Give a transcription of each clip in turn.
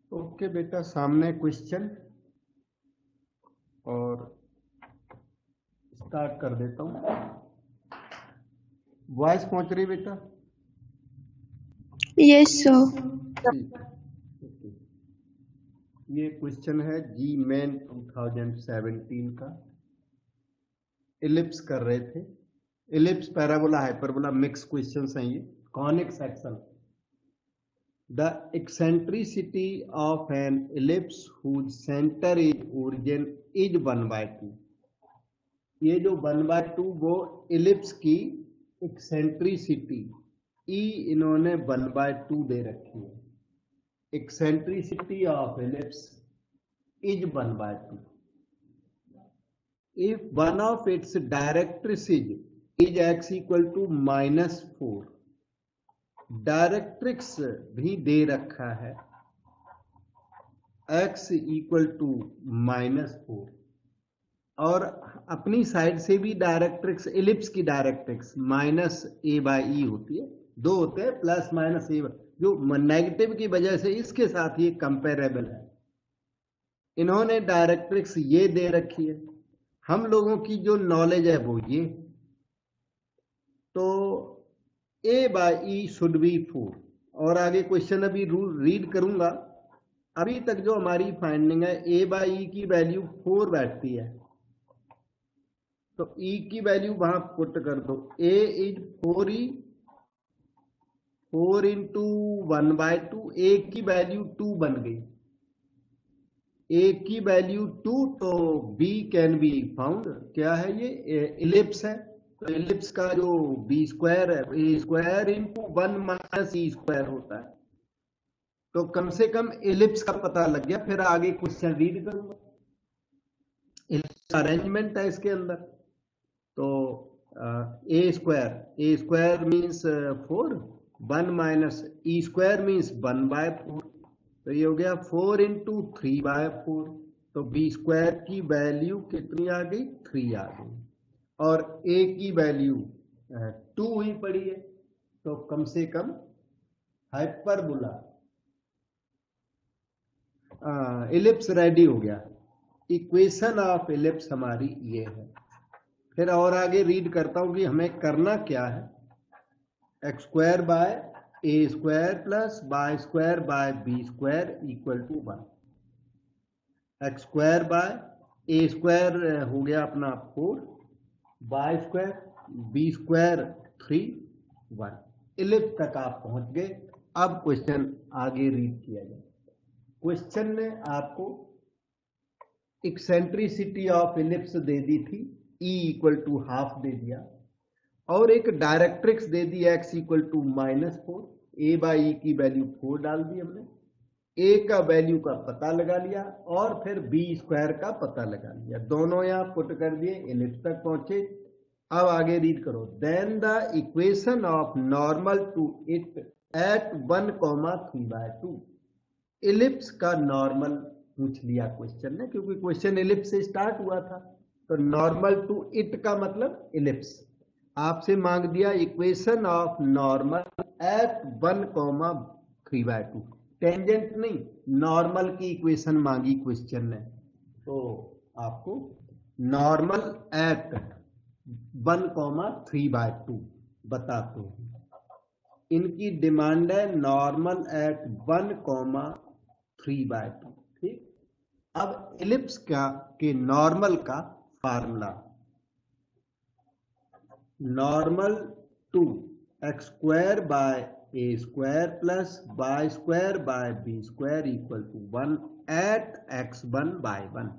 Okay बेटा, सामने question और स्टार्ट कर देता हूँ। वॉइस पहुंच रही बेटा? Yes sir. ठीक है। ओके, ये क्वेश्चन है जी मेन 2017 का। इलिप्स कर रहे थे। Ellipse, parabola, hyperbola mix questions हैं ये। Conic section. The eccentricity of an ellipse whose center is origin is 1/2। ये जो 1/2 वो इलिप्स की एक्सेंट्रिसिटी ई इन्होंने 1/2 दे रखी है। Eccentricity of ellipse is 1/2 if one of its directrices is x equal to -4। Directrix भी दे रखा है x इक्वल टू -4 और अपनी साइड से भी डायरेक्ट्रिक्स, इलिप्स की डायरेक्ट्रिक्स -a/e होती है। दो होते हैं प्लस माइनस ए, जो नेगेटिव की वजह से इसके साथ ये कंपेरेबल है। इन्होंने डायरेक्ट्रिक्स ये दे रखी है। हम लोगों की जो नॉलेज है वो ये, तो a/e शुड बी 4। और आगे क्वेश्चन अभी रीड करूंगा। अभी तक जो हमारी फाइंडिंग है, a/e की वैल्यू 4 बैठती है, तो e की वैल्यू वहां पुट कर दो। a is 4e, 4 into 1/2। a की वैल्यू 2 बन गई। a की वैल्यू 2, तो b कैन बी फाउंड। क्या है ये? इलिप्स है, तो इलिप्स का जो बी स्क्वायर है, a square into 1 minus e square होता है। तो कम से कम इलिप्स का पता लग गया। फिर आगे क्वेश्चन रीड करूंगा। इलिप्स अरेंजमेंट है इसके अंदर। तो a square means 4, 1 minus e square means 1/4। तो ये हो गया 4 इंटू 3/4। तो बी स्क्वायर की वैल्यू कितनी आ गई? 3 आ गई। और a की वैल्यू 2 ही पड़ी है। तो कम से कम हाइपरबोला इलिप्स रेडी हो गया। इक्वेशन ऑफ इलिप्स हमारी ये है। फिर और आगे रीड करता हूं कि हमें करना क्या है। x square by a square plus y square by b square equal to 1। x square by a square हो गया अपना 4, y square, b square 3, 1। Ellipse तक आप पहुंच गए। अब क्वेश्चन आगे रीड किया जाए। क्वेश्चन ने आपको एक्सेंट्रिसिटी ऑफ इलिप्स दे दी थी, e इक्वल टू हाफ दे दिया, और एक डायरेक्ट्रिक्स दे दी x इक्वल टू -4। a/e की वैल्यू 4 डाल दी हमने, a का वैल्यू का पता लगा लिया और फिर b स्क्वायर का पता लगा लिया। दोनों यहां पुट कर दिए, इलिप्स तक पहुंचे। अब आगे रीड करो। Then the equation of normal to it at 1,3/2। Ellipse का नॉर्मल पूछ लिया क्वेश्चन ने, क्योंकि क्वेश्चन इलिप्स से स्टार्ट हुआ था। तो नॉर्मल टू इट का मतलब इलिप्स। आपसे मांग दिया equation of normal at 1,3/2। Tangent नहीं, नॉर्मल की इक्वेशन मांगी क्वेश्चन ने। तो आपको नॉर्मल एट 1,3/2 बताते हैं। इनकी डिमांड है नॉर्मल एट 1,3/2। ठीक। अब इलिप्स का के नॉर्मल का formula, normal to x square by a square plus y square by b square equal to 1 at x1/1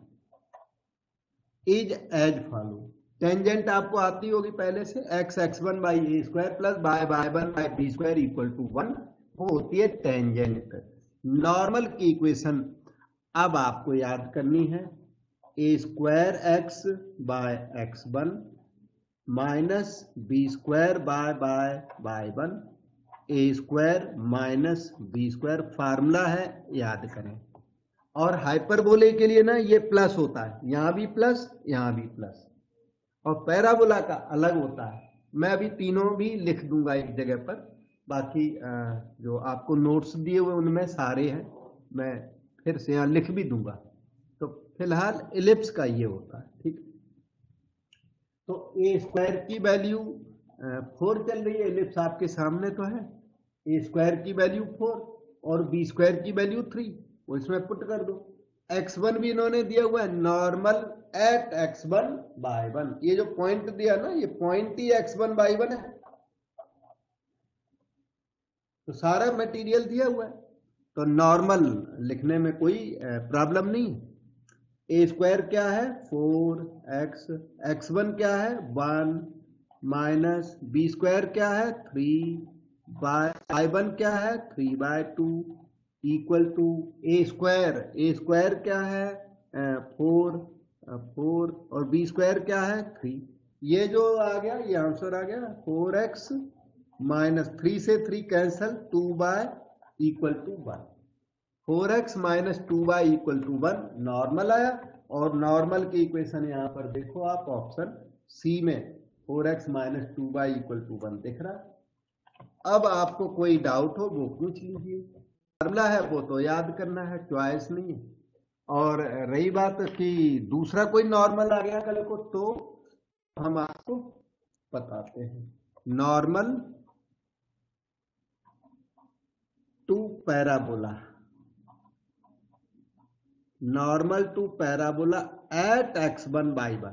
is as follow. Tangent आपको आती होगी पहले से, x1 by a square plus y1 by b square equal to 1, वो होती है tangent. Normal की equation अब आपको याद करनी है, a square x by x1 minus b square by y1 a square minus b square. Formula है, याद करें। और हाइपरबोले के लिए ना ये प्लस होता है, यहां भी प्लस, यहां भी प्लस। और पैराबोला का अलग होता है। मैं अभी तीनों भी लिख दूंगा एक जगह पर। बाकी जो आपको नोट्स दिए हुए उनमें सारे हैं, मैं फिर से यहाँ लिख भी दूंगा। तो फिलहाल एलिप्स का ये होता है, ठीक। तो ए स्क्वायर की वैल्यू 4 चल रही है, एलिप्स आपके सामने तो है। ए स्क्वायर की वैल्यू 4 और बी स्क्वायर की वैल्यू 3, वो इसमें पुट कर दो। x1 भी इन्होंने दिया हुआ है, नॉर्मल एट x1 बाय 1। ये जो पॉइंट दिया ना, ये पॉइंट ही x1 बाय 1 है। तो सारा मटेरियल दिया हुआ है, तो नॉर्मल लिखने में कोई प्रॉब्लम नहीं। ए स्क्वायर क्या है 4x, x1 क्या है 1 माइनस बी स्क्वायर क्या है 3 बाय I1 क्या है 3 by 2 equal to a square क्या है 4 और बी स्क्वायर क्या है 3। ये जो आ गया ये आंसर आ गया 4x माइनस 3 से 3 cancel 2 by equal to 1। 4x minus 2 by equal to 1 normal आया। और नॉर्मल की इक्वेशन यहां पर देखो आप ऑप्शन सी में 4x minus 2 by equal to 1 दिख रहा। अब आपको कोई डाउट हो वो पूछ लीजिए। फॉर्मूला है वो तो याद करना है, चॉइस नहीं है। और रही बात कि दूसरा कोई नॉर्मल आ गया कल को, तो हम आपको बताते हैं। Normal to parabola, normal to parabola at x1 by 1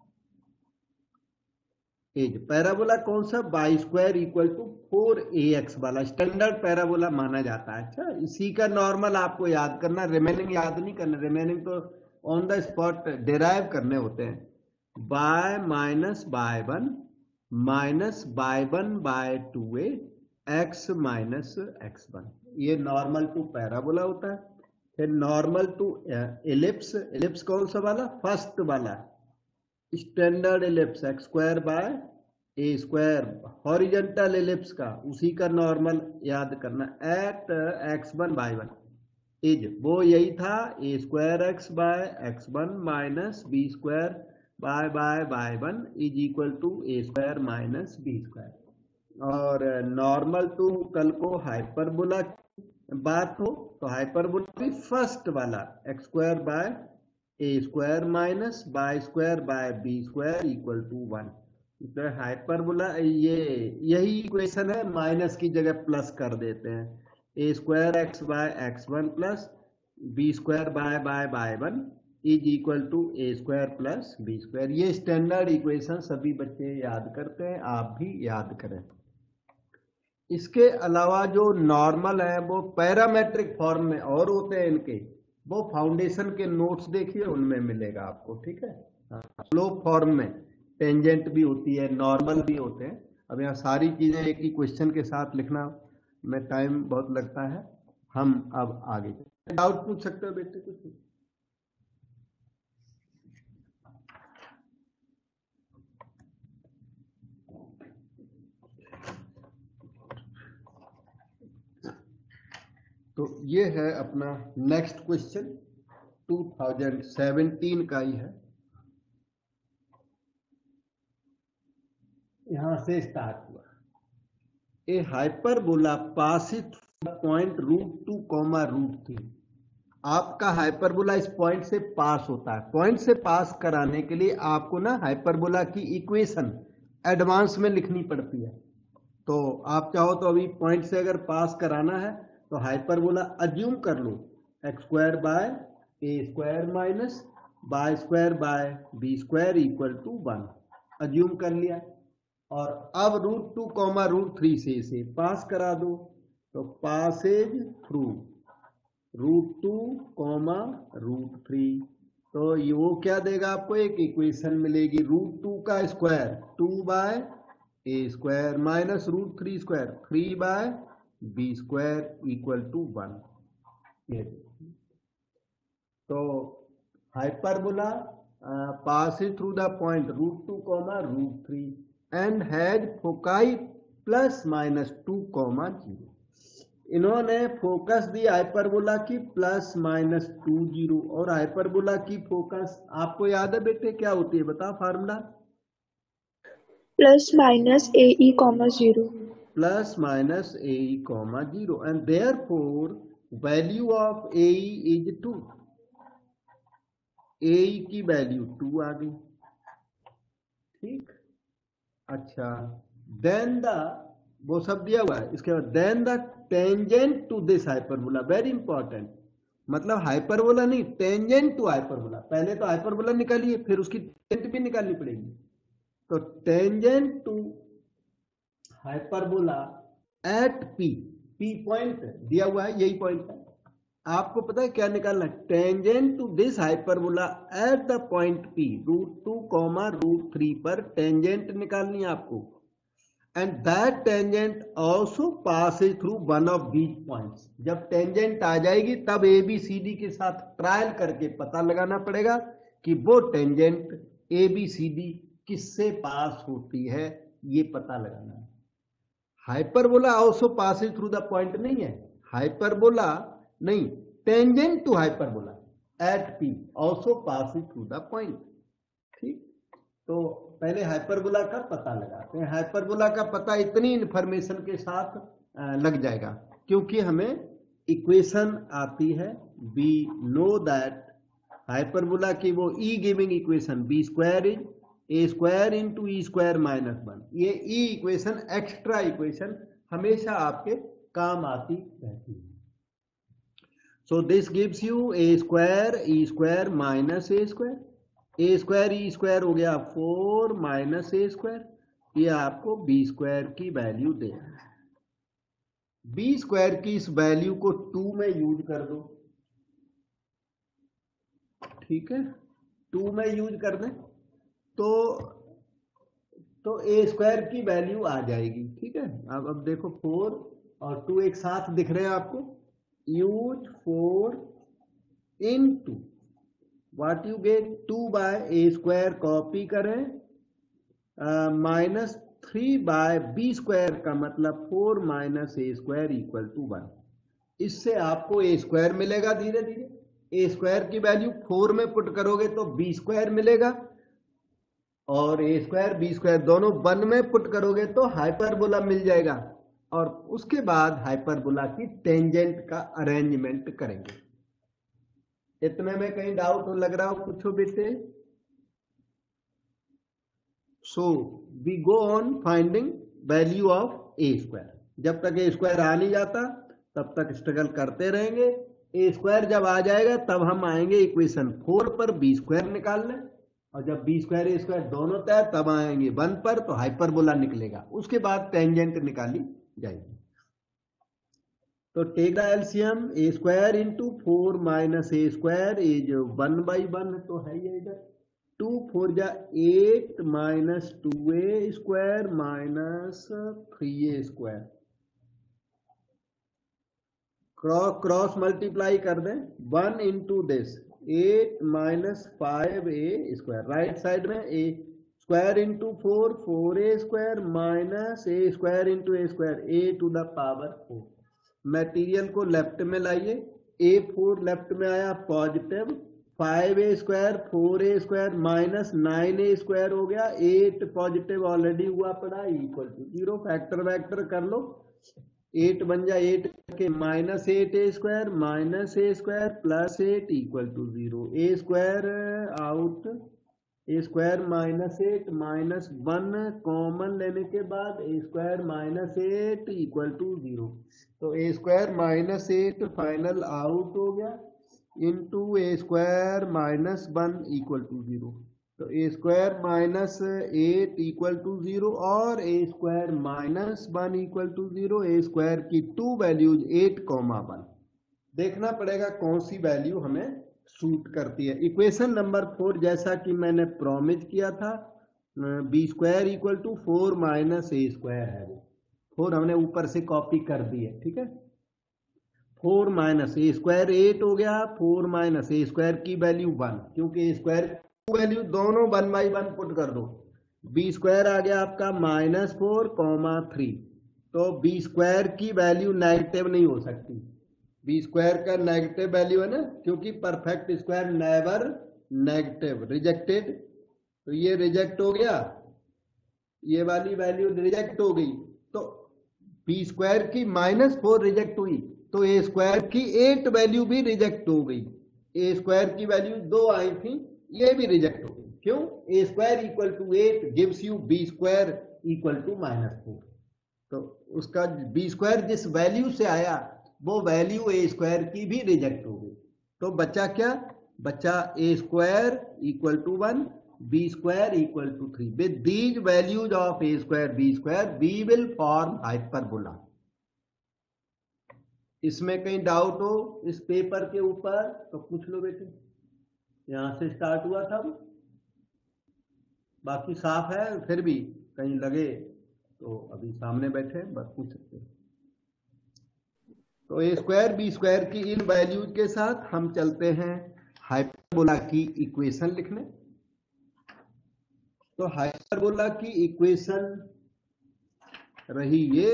as parabola कौन सा by square equal to 4ax वाला स्टैंडर्ड पैराबोला माना जाता है। अच्छा, इसी का नॉर्मल आपको याद करना, रिमेनिंग याद नहीं करना। रिमेनिंग तो ऑन द स्पॉट डिराइव करने होते हैं। By minus by 1 minus by 1 by 2a x minus x1, ये नॉर्मल टू पैराबोला होता है। फिर नॉर्मल टू एलिप्स, एलिप्स कौन सा वाला फर्स्ट वाला standard ellipse x square by a square, horizontal ellipse का उसी का नॉर्मल याद करना एट x1 बाय 1 इज वो यही था a square x by x1 minus b square by 1 is equal to a square minus b square. और normal to कल को हाइपरबोला बात हो तो हाइपरबोला भी फर्स्ट वाला x square by a square minus by square by b square equal to 1। तो hyperbola ये यही इक्वेशन है, माइनस की जगह प्लस कर देते हैं। A square x by x1 plus b square by 1 is equal to a square plus b square. ये स्टैंडर्ड इक्वेशन सभी बच्चे याद करते हैं, आप भी याद करें। इसके अलावा जो नॉर्मल है वो पैरामेट्रिक फॉर्म में और होते हैं इनके, वो फाउंडेशन के नोट्स देखिए उनमें मिलेगा आपको, ठीक है। स्लोप फॉर्म में टेंजेंट भी होती है, नॉर्मल भी होते हैं। अब यहाँ सारी चीजें एक ही क्वेश्चन के साथ लिखना में टाइम बहुत लगता है। हम अब आगे डाउट पूछ सकते हो बेटे कुछ? तो ये है अपना नेक्स्ट क्वेश्चन 2017 का ही है। यहां से स्टार्ट हुआ। A hyperbola passes point √2, √3। आपका हाइपरबोला इस पॉइंट से पास होता है। पॉइंट से पास कराने के लिए आपको ना हाइपरबोला की इक्वेशन एडवांस में लिखनी पड़ती है। तो आप चाहो तो अभी पॉइंट से अगर पास कराना है तो हाइपरबोला अज्यूम कर लो x square by a square minus by square by b square equal to 1 assume कर लिया। और अब √2, √3 से इसे पास करा दो। तो पासेज थ्रू √2, √3, तो ये वो क्या देगा आपको, एक इक्वेशन मिलेगी √2 का स्क्वायर 2 बाय a square minus √3 square 3 by b square equal to 1। तो hyperbola passes through the point √2, √3 and has foci plus minus 2, 0। इन्होंने फोकस दी हाइपरबोला की प्लस माइनस 2, 0। और हाइपरबोला की फोकस आपको याद है बेटे क्या होती है, बताओ formula? Plus minus AE, 0 plus minus AE, 0 and therefore value of a is 2, a की वैल्यू 2 आ गई, ठीक। अच्छा, देन द, वो सब दिया हुआ है, इसके बाद then the tangent to this hyperbola, very important, मतलब हाइपरबोला नहीं, टेंजेंट टू हाइपरबोला। पहले तो हाइपरबोला निकालिए, फिर उसकी टेंजेंट भी निकालनी पड़ेगी। तो tangent to hyperbola at P, P point दिया हुआ है, यही पॉइंट है। आपको पता है क्या निकालना है? Tangent to this hyperbola at the point P, √2, √3 पर टेंजेंट निकालनी है आपको। And that tangent also passes through one of these points. जब टेंजेंट आ जाएगी तब ए बी सी डी के साथ ट्रायल करके पता लगाना पड़ेगा कि वो tangent A B C D किससे पास होती है, ये पता लगाना है। Hyperbola also passes through the point नहीं है, हाइपरबोला नहीं, tangent to hyperbola at P also passes through the point, ठीक। तो पहले हाइपरबोला का पता लगाते हैं। हाइपरबोला का पता इतनी इंफॉर्मेशन के साथ लग जाएगा, क्योंकि हमें इक्वेशन आती है। वी नो दैट हाइपरबोला की वो e giving equation b square is a square into e square minus 1, ये ई इक्वेशन, एक्स्ट्रा इक्वेशन हमेशा आपके काम आती रहती है। So this gives you a square minus a square, a square e square हो गया 4 माइनस ए स्क्वायर, ये आपको बी स्क्वायर की वैल्यू दे रहा है। बी स्क्वायर की इस वैल्यू को 2 में यूज कर दो, ठीक है, 2 में यूज कर दें तो ए स्क्वायर की वैल्यू आ जाएगी, ठीक है। अब देखो 4 और 2 एक साथ दिख रहे हैं आपको, use 4 into what you get 2 by a square, copy करें, -3 by b स्क्वायर का मतलब 4 minus a square equal to 1। इससे आपको ए स्क्वायर मिलेगा, धीरे धीरे ए स्क्वायर की वैल्यू 4 में पुट करोगे तो बी स्क्वायर मिलेगा, और ए स्क्वायर बी स्क्वायर दोनों 1 में पुट करोगे तो हाइपरबोला मिल जाएगा। और उसके बाद हाइपरबोला की टेंजेंट का अरेंजमेंट करेंगे। इतने में कहीं डाउट लग रहा हो, पूछो बेटे। So we go on finding value of a square. जब तक ए स्क्वायर आ नहीं जाता तब तक स्ट्रगल करते रहेंगे। ए स्क्वायर जब आ जाएगा तब हम आएंगे इक्वेशन 4 पर बी स्क्वायर निकालने, और जब बी स्क्वायर ए स्क्वायर दोनों तय तब आएंगे 1 पर, तो हाइपरबोला निकलेगा। उसके बाद टेंजेंट निकाली जाएगी। तो take the LCM, a square into 4 minus a square is 1/1, तो है ये इधर 2 4 जा 8 minus 2a square minus 3a square, cross multiply कर दें, 1 into this 8 minus 5a square, right side में a square into 4 4a square minus a square into a square, a to the power 4। Material को left में लाइए, a4 left में आया positive, 5a square 4a square minus 9a square हो गया, 8 positive already हुआ पड़ा इक्वल टू 0। फैक्टर वैक्टर कर लो, 8 बन जाए 8 के minus 8a square minus a square plus 8 equal to 0। a square out, a square minus 8 minus 1 common लेने के बाद a square minus 8 equal to 0। तो a square minus 8 final out हो गया into a square minus 1 equal to 0। तो a square minus 8 equal to 0 और a square minus 1 equal to 0। A square की 2 values 8, 1 देखना पड़ेगा कौन सी वैल्यू हमें सूट करती है। इक्वेशन नंबर 4 जैसा कि मैंने प्रॉमिस किया था, b square equal to 4 minus a square है, वो 4 हमने ऊपर से कॉपी कर दी है, ठीक है। 4 माइनस ए स्क्वायर 8 हो गया, 4 माइनस ए स्क्वायर की वैल्यू 1, क्योंकि ए स्क्वायर की वैल्यू दोनों 1/1 पुट कर दो। बी स्क्वायर आ गया आपका -4, 3, तो बी स्क्वायर की वैल्यू नेगेटिव नहीं हो सकती। बी स्क्वायर का नेगेटिव वैल्यू है ना, क्योंकि perfect square never negative, rejected, तो ये रिजेक्ट हो गया, ये वाली वैल्यू रिजेक्ट हो गई। तो बी स्क्वायर की -4 रिजेक्ट हुई, तो ए स्क्वायर की 8 वैल्यू भी रिजेक्ट हो गई। ए स्क्वायर की वैल्यू 2 आई थी, ये भी रिजेक्ट हो गई। क्यों? A square equal to 8 gives you b square equal to -4। तो उसका बी स्क्वायर जिस वैल्यू से आया वो वैल्यू ए स्क्वायर की भी रिजेक्ट हो गई। तो बचा क्या? बचा a square equal to 1, b square equal to 3। With these values of a square b square we will form hyperbola. इसमें कहीं डाउट हो इस पेपर के ऊपर तो पूछ लो बेटे। यहां से स्टार्ट हुआ था वो, बाकी साफ है, फिर भी कहीं लगे तो अभी सामने बैठे बस पूछ सकते हैं। तो ए स्क्वायर बी स्क्वायर की इन वैल्यूज के साथ हम चलते हैं हाइपरबोला की इक्वेशन लिखने। तो हाइपरबोला की इक्वेशन रही ये,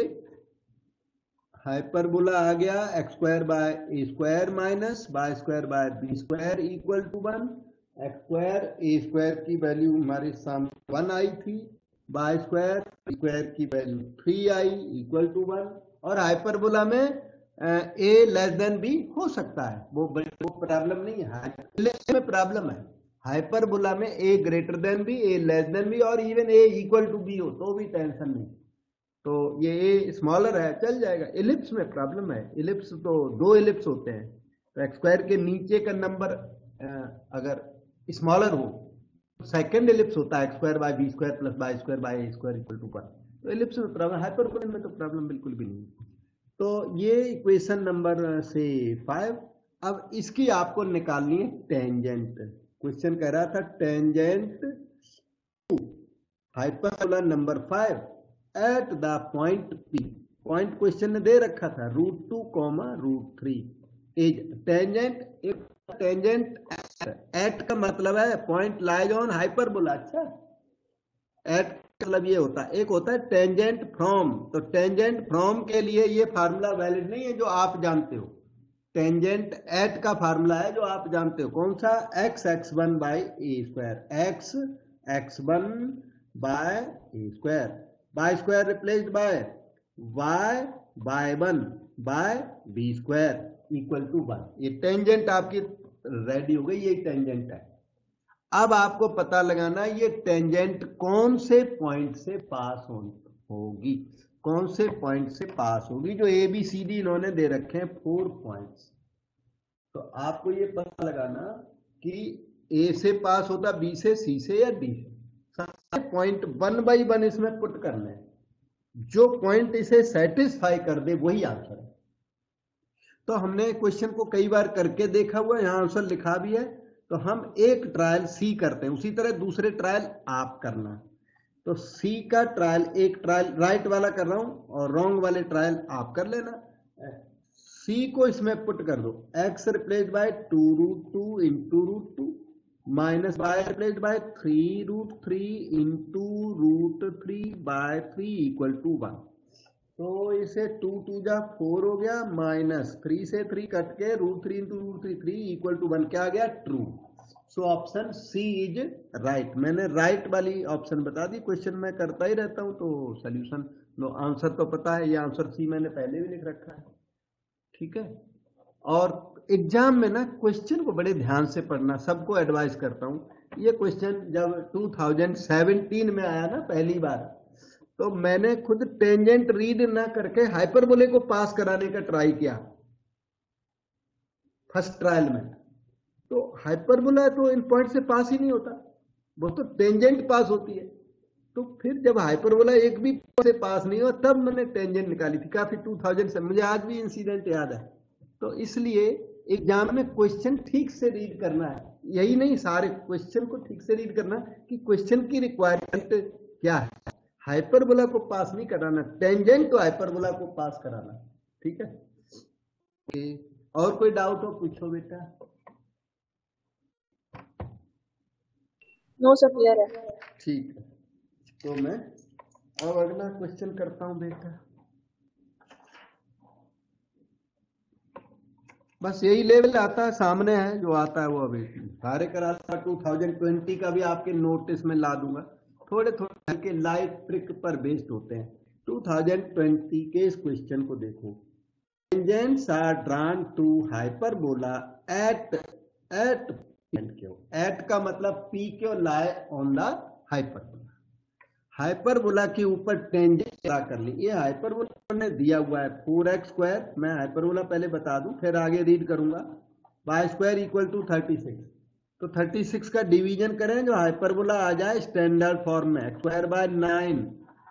हाइपरबोला आ गया x square by a square minus y square by b square equal to 1। X square a square की वैल्यू हमारे सामने 1 आई थी, वाई स्क्वायर स्क्वायर की वैल्यू 3 आई इक्वल टू 1। और हाइपरबोला में ए लेस देन बी हो सकता है, वो प्रॉब्लम नहीं है, में प्रॉब्लम है। हाइपरबोला में a greater than b, a less than b और even a equal to b हो तो भी टेंशन नहीं। तो ये ए स्मॉलर है चल जाएगा। इलिप्स में प्रॉब्लम है, इलिप्स तो 2 इलिप्स होते हैं, तो एक्स स्क्वायर के नीचे का नंबर अगर स्मॉलर हो सेकंड इलिप्स होता है x square by b square plus y square by a square equal to 1। तो इलिप्स में प्रॉब्लम, हाइपरबोला में तो प्रॉब्लम बिल्कुल भी नहीं। तो ये इक्वेशन नंबर से 5। अब इसकी आपको निकालनी है टेंजेंट। क्वेश्चन कह रहा था tangent to hyperbola number 5 at the point P। Point question ने दे रखा था √2, √3 इज टेंजेंट। एक टेंजेंट एट का मतलब है पॉइंट लाइज ऑन हाइपरबोला। अच्छा, एट मतलब ये होता है, एक होता है टेंजेंट फ्रॉम। तो टेंजेंट फ्रॉम के लिए ये फार्मूला वैलिड नहीं है जो आप जानते हो। टेंजेंट एट का फार्मूला है जो आप जानते हो, कौन सा? x x1 by a square, x x1 by a square, by square replaced by y by 1 by b square equal to 1। ये टेंजेंट आपकी रेडी हो गई, ये टेंजेंट है। अब आपको पता लगाना ये टेंजेंट कौन से पॉइंट से पास होगी, कौन से पॉइंट से पास होगी। जो ए बी सी डी इन्होंने दे रखे हैं 4 पॉइंट्स, तो आपको ये पता लगाना कि ए से पास होता, बी से, सी से या डी से। सारे पॉइंट 1 बाई 1 इसमें पुट करना है, जो पॉइंट इसे सेटिस्फाई कर दे वही आंसर है। तो हमने क्वेश्चन को कई बार करके देखा हुआ, यहां आंसर लिखा भी है। तो हम एक ट्रायल सी करते हैं, उसी तरह दूसरे ट्रायल आप करना। तो सी का ट्रायल, एक ट्रायल राइट वाला कर रहा हूं और रॉन्ग वाले ट्रायल आप कर लेना। सी को इसमें पुट कर दो, x replace by 2√2 into √2 minus y replace by 3√3 into √3 by 3 equal to 1। तो इसे 2 2 जा 4 हो गया, माइनस 3 से 3 कट के √3 इंटू √3 3 इक्वल टू 1 क्या आ गया? True. So option C is right. मैंने राइट वाली ऑप्शन बता दी, क्वेश्चन मैं करता ही रहता हूं तो सोल्यूशन नो आंसर तो पता है। ये आंसर सी मैंने पहले भी लिख रखा है, ठीक है। और एग्जाम में ना क्वेश्चन को बड़े ध्यान से पढ़ना, सबको एडवाइस करता हूं। ये क्वेश्चन जब 2017 में आया ना पहली बार, तो मैंने खुद टेंजेंट रीड ना करके हाइपरबोले को पास कराने का ट्राई किया फर्स्ट ट्रायल में। तो हाइपरबोला तो इन पॉइंट से पास ही नहीं होता, वो तो टेंजेंट पास होती है। तो फिर जब हाइपरबोला एक भी से पास नहीं हुआ तब मैंने टेंजेंट निकाली थी, काफी 2000 से, मुझे आज भी इंसिडेंट याद है। तो इसलिए एग्जाम में क्वेश्चन ठीक से रीड करना है, यही नहीं सारे क्वेश्चन को ठीक से रीड करना कि क्वेश्चन की रिक्वायरमेंट क्या है। हाइपरबोला को पास नहीं कराना, टेंजेंट तो हाइपरबोला को पास कराना, ठीक है। और कोई डाउट हो पूछो बेटा। नो सर, क्लियर है। ठीक है, तो मैं अब अगला क्वेश्चन करता हूं बेटा। बस यही लेवल आता है, सामने है जो आता है वो अभी सारे करा। 2020 का भी आपके नोटिस में ला दूंगा, थोड़े थोड़े के लाइव ट्रिक पर बेस्ड होते हैं। 2020 के इस क्वेश्चन को देखो, tangents are drawn to hyperbola at PQ. At का मतलब PQ lie on the hyperbola. Hyperbola के ऊपर टेंजेंट क्या कर ली, ये हाइपरबोला ने दिया हुआ है 4x², मैं हाइपरबोला पहले बता दूं फिर आगे रीड करूंगा, y² इक्वल टू 36, तो 36 का डिवीजन करें जो हाइपरबोला आ जाए स्टैंडर्ड फॉर्म में, x²/9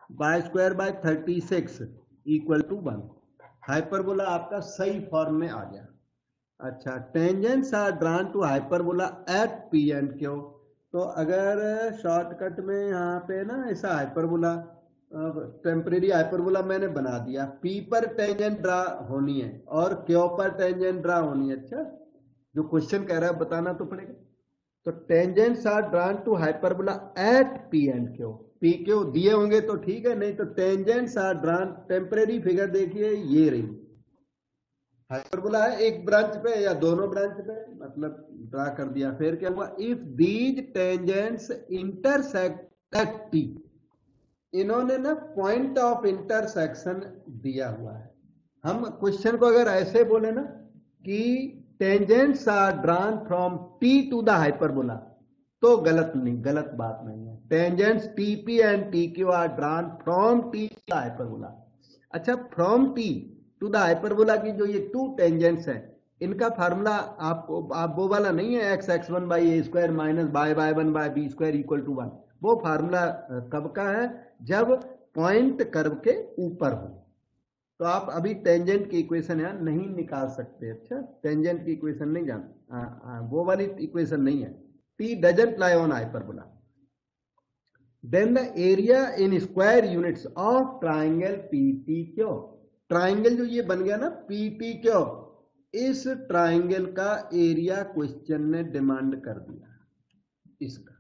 y²/36 equal to 1, hyperbola आपका सही फॉर्म में आ गया। अच्छा, tangents are drawn to hyperbola at P and Q, तो अगर शॉर्टकट में यहाँ पे ना ऐसा हाइपरबोला टेम्परेरी हाइपरबोला मैंने बना दिया, P पर टेंजेंट ड्रा होनी है और Q पर टेंजेंट ड्रा होनी है। अच्छा, जो क्वेश्चन कह रहा है बताना तो पड़ेगा। तो tangents are drawn to hyperbola at P and Q, P Q दिए होंगे तो ठीक है, नहीं तो tangents are drawn, temporary figure देखिए ये रही हाइपरबोला है एक ब्रांच पे या दोनों ब्रांच पे, मतलब ड्रा कर दिया। फिर क्या हुआ, if these tangents intersect at T, इन्होंने ना पॉइंट ऑफ इंटरसेक्शन दिया हुआ है। हम क्वेश्चन को अगर ऐसे बोले ना कि tangents are drawn from T to the hyperbola, तो गलत नहीं, गलत बात नहीं है। Tangents TP and TQ are drawn from T to the hyperbola. अच्छा, from T to the hyperbola की जो ये टू टेंजेंट्स हैं, इनका फार्मूला आपको आप वो वाला नहीं है x(x1/a² minus y(y1/b² equal to 1), वो फार्मूला कब का है, जब पॉइंट कर्व के ऊपर हो। तो आप अभी टेंजेंट की इक्वेशन यहाँ नहीं निकाल सकते। अच्छा, टेंजेंट की इक्वेशन नहीं जान, वो वाली इक्वेशन नहीं है। T doesn't lie on hyperbola. Then the area in square units of triangle PTQ, triangle जो ये बन गया ना PTQ, इस ट्राइंगल का एरिया क्वेश्चन ने डिमांड कर दिया इसका।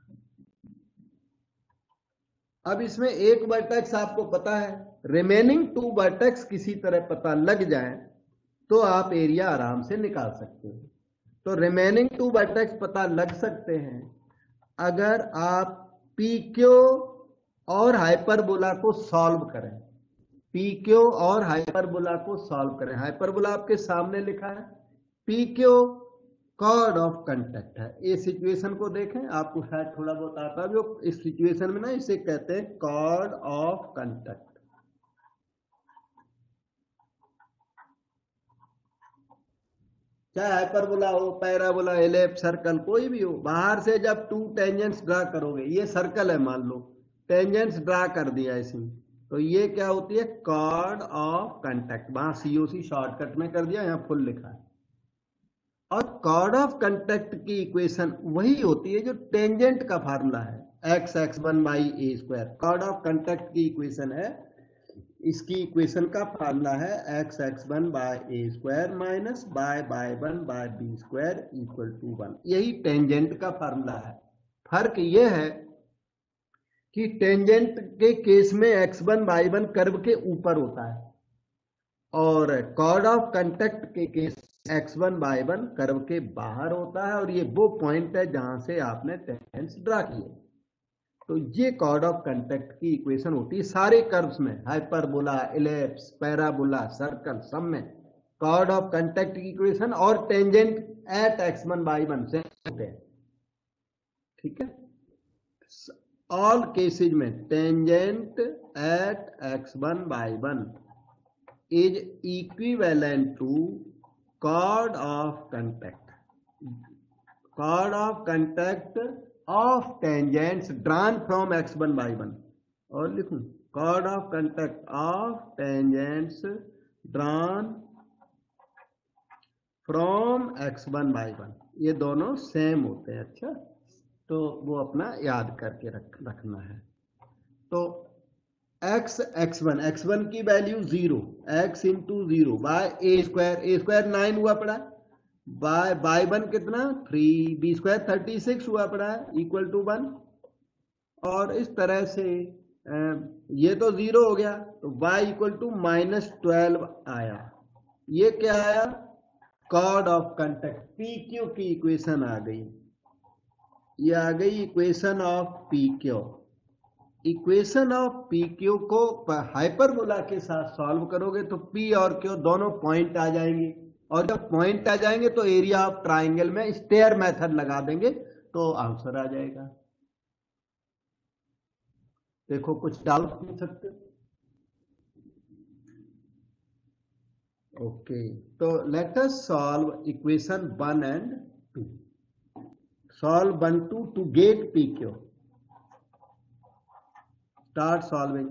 अब इसमें एक वर्टेक्स आपको पता है, रिमेनिंग 2 वर्टेक्स किसी तरह पता लग जाए तो आप एरिया आराम से निकाल सकते हो। तो रिमेनिंग 2 वर्टेक्स पता लग सकते हैं अगर आप PQ और हाइपरबोला को सॉल्व करें, PQ और हाइपरबोला को सॉल्व करें। हाइपरबोला आपके सामने लिखा है, PQ कॉर्ड ऑफ कंटेक्ट है। इस सिचुएशन को देखें, आपको शायद थोड़ा बहुत आता है, जो इस सिचुएशन में ना इसे कहते हैं कॉर्ड ऑफ कंटेक्ट। चाहे हाइपरबोला हो, पैराबोला, एलिप्स, सर्कल, कोई भी हो, बाहर से जब 2 टेंजेंट्स ड्रा करोगे, ये सर्कल है मान लो, टेंजेंट्स ड्रा कर दिया इसमें, तो ये क्या होती है, कॉर्ड ऑफ कंटेक्ट। वहां COC शॉर्टकट में कर दिया, यहाँ फुल लिखा है। और कॉर्ड ऑफ कंटेक्ट की इक्वेशन वही होती है जो टेंजेंट का फार्मूला है, x(x1/a²। कॉर्ड ऑफ कंटेक्ट की इक्वेशन है, इसकी इक्वेशन का फार्मूला है x(x1/a² minus y(y1/b² equal to 1। यही टेंजेंट का फार्मूला है। फर्क यह है कि टेंजेंट के केस में x1 y1 कर्व के ऊपर होता है और कॉर्ड ऑफ कंटेक्ट के केस x1 y1 कर्व के बाहर होता है, और ये वो पॉइंट है जहां से आपने टेंजेंट्स ड्रा किए। तो ये कॉर्ड ऑफ कंटेक्ट की इक्वेशन होती है सारे कर्व्स में, हाइपरबोला, एलिप्स, पैराबोला, सर्कल, सब में कॉर्ड ऑफ कंटेक्ट की इक्वेशन और टेंजेंट एट x1 y1 से होते हैं। ठीक है, ऑल केसेज में tangent at x1 y1 is equivalent to chord of contact, chord of contact of tangents drawn from x1 y1, और लिखूं chord of contact of tangents drawn from x1 y1, ये दोनों सेम होते हैं। अच्छा, तो वो अपना याद करके रखना है। तो x1 की value 0, x into 0 bye a² 9 हुआ पड़ा, बाय y1 कितना 3, b² 36 हुआ पड़ा है इक्वल टू 1। और इस तरह से ये तो 0 हो गया, तो y इक्वल टू -12 आया। ये क्या आया, कॉर्ड ऑफ कंटेक्ट, PQ की इक्वेशन आ गई, ये आ गई equation of PQ। Equation of P Q को हाइपरबोला के साथ सॉल्व करोगे तो पी और क्यू दोनों पॉइंट आ जाएंगे, और जब पॉइंट आ जाएंगे तो एरिया ऑफ ट्राइंगल में स्टेयर मेथड लगा देंगे तो आंसर आ जाएगा। देखो कुछ डाउट पूछ सकते हो? ओके, तो let us solve equation 1 and 2. Solve 1, 2 to get PQ. Start solving.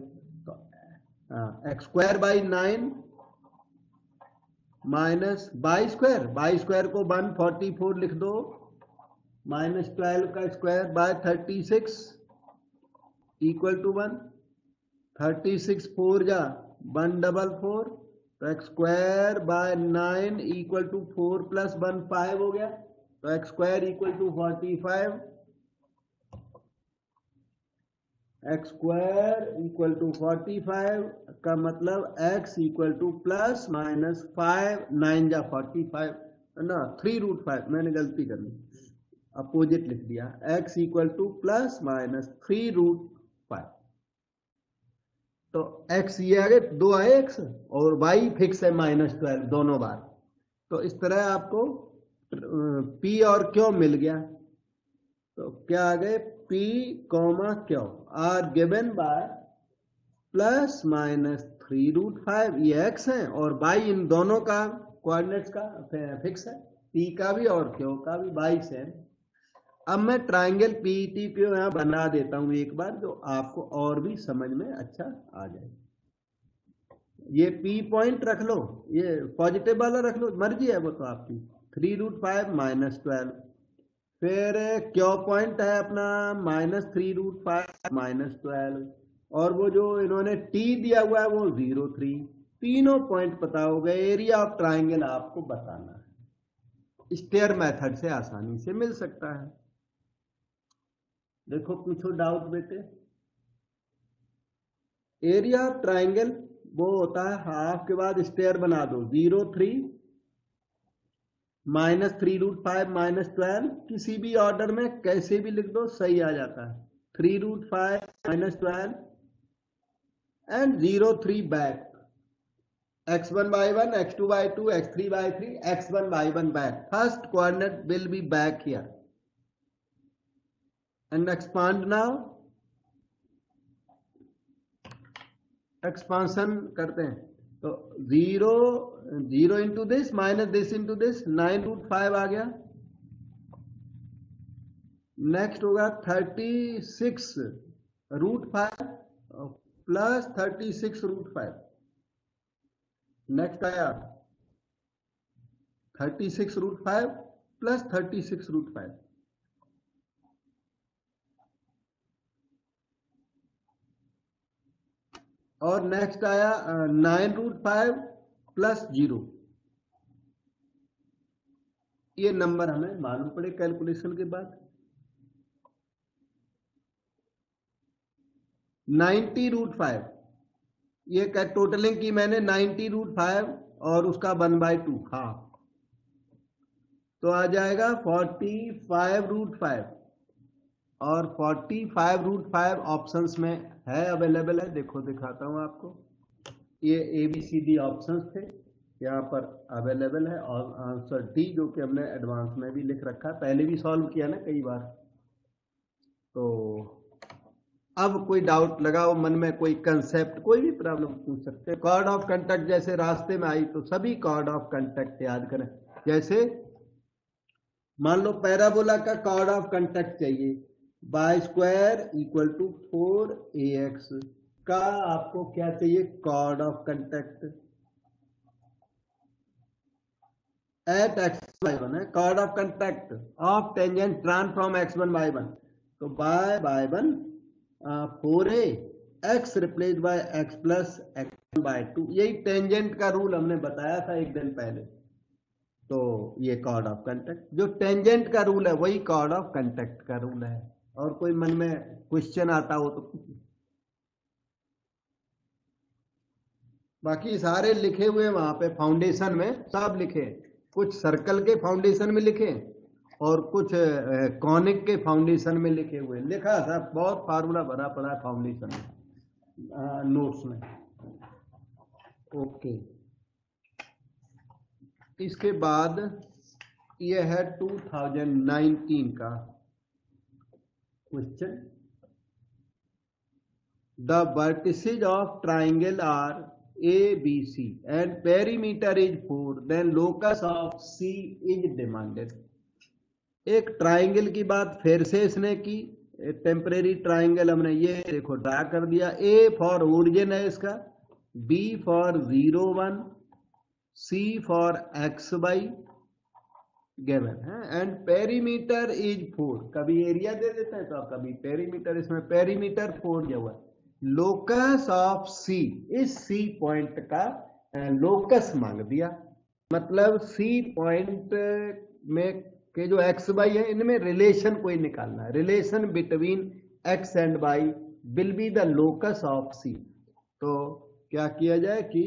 X square by 9 minus y square को 144 लिख दो, minus 12 का स्क्वायर by 36 इक्वल टू 1। 36 4 जा 144, तो x square by 9 equal to 4 plus 1 5 हो गया, तो x square equal to 45। X square equal to 45 का मतलब x equal to plus minus 5, 9 जा 45 ना, 3√5 मैंने गलती कर ली, अपोजिट लिख दिया। X equal to plus minus 3√5, तो x ये आगे 2 आए x और y फिक्स है -12 दोनों बार। तो इस तरह आपको p और q मिल गया। तो क्या आ गए, p, q are given by plus minus 3√5, ये x है, और y इन दोनों का कोऑर्डिनेट्स का फिक्स है, p का भी और q का भी, y से। अब मैं ट्राइंगल पीईटी को यहाँ बना देता हूँ एक बार, जो आपको और भी समझ में अच्छा आ जाए। ये पी पॉइंट रख लो, ये पॉजिटिव वाला रख लो, मर्जी है वो तो आपकी। 3√5 -12, फिर क्यू पॉइंट है अपना -3√5 -12, और वो जो इन्होंने टी दिया हुआ है वो 0.3। तीनों पॉइंट पता हो गए, एरिया ऑफ ट्राइंगल आपको बताना है। स्टेयर मेथड से आसानी से मिल सकता है। देखो पूछो डाउट बेटे। एरिया ऑफ ट्राइंगल वो होता है हाफ के बाद स्टेयर बना दो, 0.3 -3√5 -12, किसी भी ऑर्डर में कैसे भी लिख दो सही आ जाता है। 3√5 -12 and 0.3 back, x1 by 1, x2 by 2, x3 by 3, x1 by 1 back. First coordinate will be back here. And expand now. Expansion करते हैं तो 0 into this minus this into this, 9√5 आ गया। नेक्स्ट होगा 36√5 प्लस 36√5। नेक्स्ट आया 36√5 प्लस 36√5। और next आया 9√5 plus 0। ये number हमें मालूम पड़े कैलकुलेशन के बाद। 90√5, ये टोटलिंग की मैंने 90√5 और उसका 1/2 हाफ, तो आ जाएगा 45√5, और 45√5 ऑप्शंस में है, अवेलेबल है। देखो दिखाता हूं आपको, ये ABCD ऑप्शंस थे, यहाँ पर अवेलेबल है। और आंसर डी जो कि हमने एडवांस में भी लिख रखा है, पहले भी सॉल्व किया ना कई बार। तो अब कोई डाउट लगाओ मन में, कोई कंसेप्ट, कोई भी प्रॉब्लम पूछ सकते हैं। कॉर्ड ऑफ कंटैक्ट जैसे रास्ते में आई तो सभी कॉर्ड ऑफ कंटैक्ट याद करें। जैसे मान लो पैराबोला का कॉर्ड ऑफ कंटैक्ट चाहिए, y square equal to 4ax का आपको क्या चाहिए, cord of contact at x/1 है। Chord of contact of tangent trans from x1 by 1, तो by 1 4a x replace by x plus x by 2, यही tangent का rule हमने बताया था एक दिन पहले। तो ये कॉर्ड ऑफ कंटैक्ट, जो टेंजेंट का रूल है वही कॉर्ड ऑफ कंटैक्ट का रूल है। और कोई मन में क्वेश्चन आता हो तो बाकी सारे लिखे हुए वहां पे फाउंडेशन में सब लिखे, कुछ सर्कल के फाउंडेशन में लिखे और कुछ कॉनिक के फाउंडेशन में लिखे हुए, लिखा था, बहुत फार्मूला भरा पड़ा है फाउंडेशन में, नोट्स में। ओके, इसके बाद ये है 2019 का question. The vertices of triangle are ABC and perimeter is 4, then locus of C is demanded। एक ट्राइंगल की बात फिर से इसने की, टेम्परेरी ट्राइंगल हमने ये देखो ड्रा कर दिया। A फॉर ओरिजिन है इसका, B for 0 1, C for XY given है, एंड पेरीमीटर इज 4। कभी एरिया दे देते हैं तो कभी पेरीमीटर, इसमें पेरीमीटर 4 दिया हुआ है। लोकस ऑफ C, इस C पॉइंट का लोकस मांग दिया, मतलब C पॉइंट में के जो एक्स वाई है इनमें रिलेशन कोई निकालना है। Relation between x and y will be the locus of C। तो क्या किया जाए कि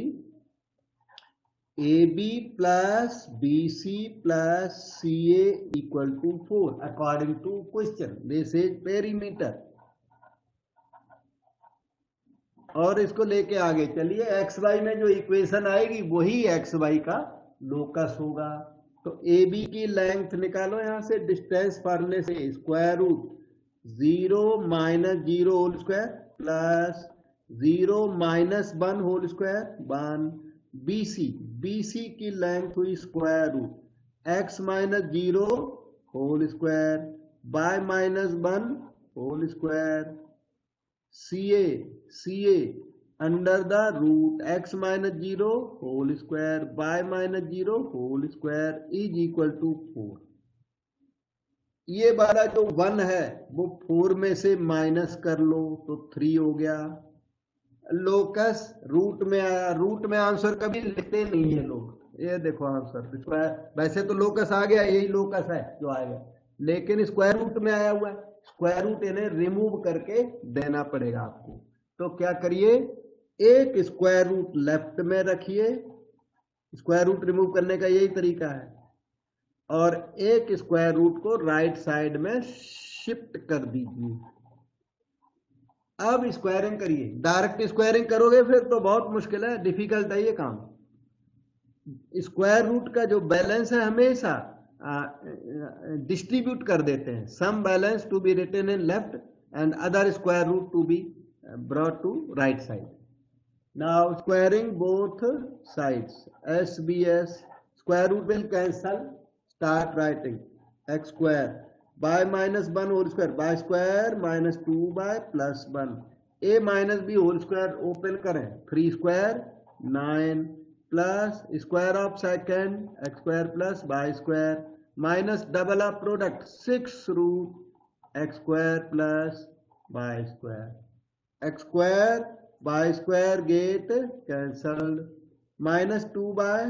AB plus BC plus CA equal to 4 according to question, this is perimeter. और इसको लेके आगे चलिए, एक्स वाई में जो इक्वेशन आएगी वही एक्स वाई का लोकस होगा। तो ए बी की लेंथ निकालो, यहां से डिस्टेंस फार्मूले से square root 0 minus 0 whole square plus 0 minus 1 whole square 1। BC की लेंथ हुई square root x minus 0 whole square by minus 1 whole square. CA under the root x minus 0 whole square by minus 0 whole square is equal to 4। ये वाला जो 1 है वो 4 में से minus कर लो तो 3 हो गया। लोकस रूट में आया, रूट में आंसर कभी लिखते नहीं है लोग, ये देखो आंसर स्क्वायर, वैसे तो लोकस आ गया, यही लोकस है जो आएगा, लेकिन स्क्वायर रूट में आया हुआ है, स्क्वायर रूट इन्हें रिमूव करके देना पड़ेगा आपको। तो क्या करिए, एक स्क्वायर रूट लेफ्ट में रखिए, स्क्वायर रूट रिमूव करने का यही तरीका है, और एक स्क्वायर रूट को राइट साइड में शिफ्ट कर दीजिए। अब स्क्वायरिंग करिए, डायरेक्ट स्क्वायरिंग करोगे फिर तो बहुत मुश्किल है, डिफिकल्ट है ये काम। स्क्वायर रूट का जो बैलेंस है हमेशा डिस्ट्रीब्यूट कर देते हैं, some balance to be written in left and other square root to be brought to right side. Now squaring both sides, SBS square root will cancel, start writing x square by minus 1 whole square by square minus 2 by plus 1, a minus b whole square open करें 3 square 9 plus square of second x square plus by square minus double of product 6 root x square plus by square. X square by square get cancelled, minus 2 by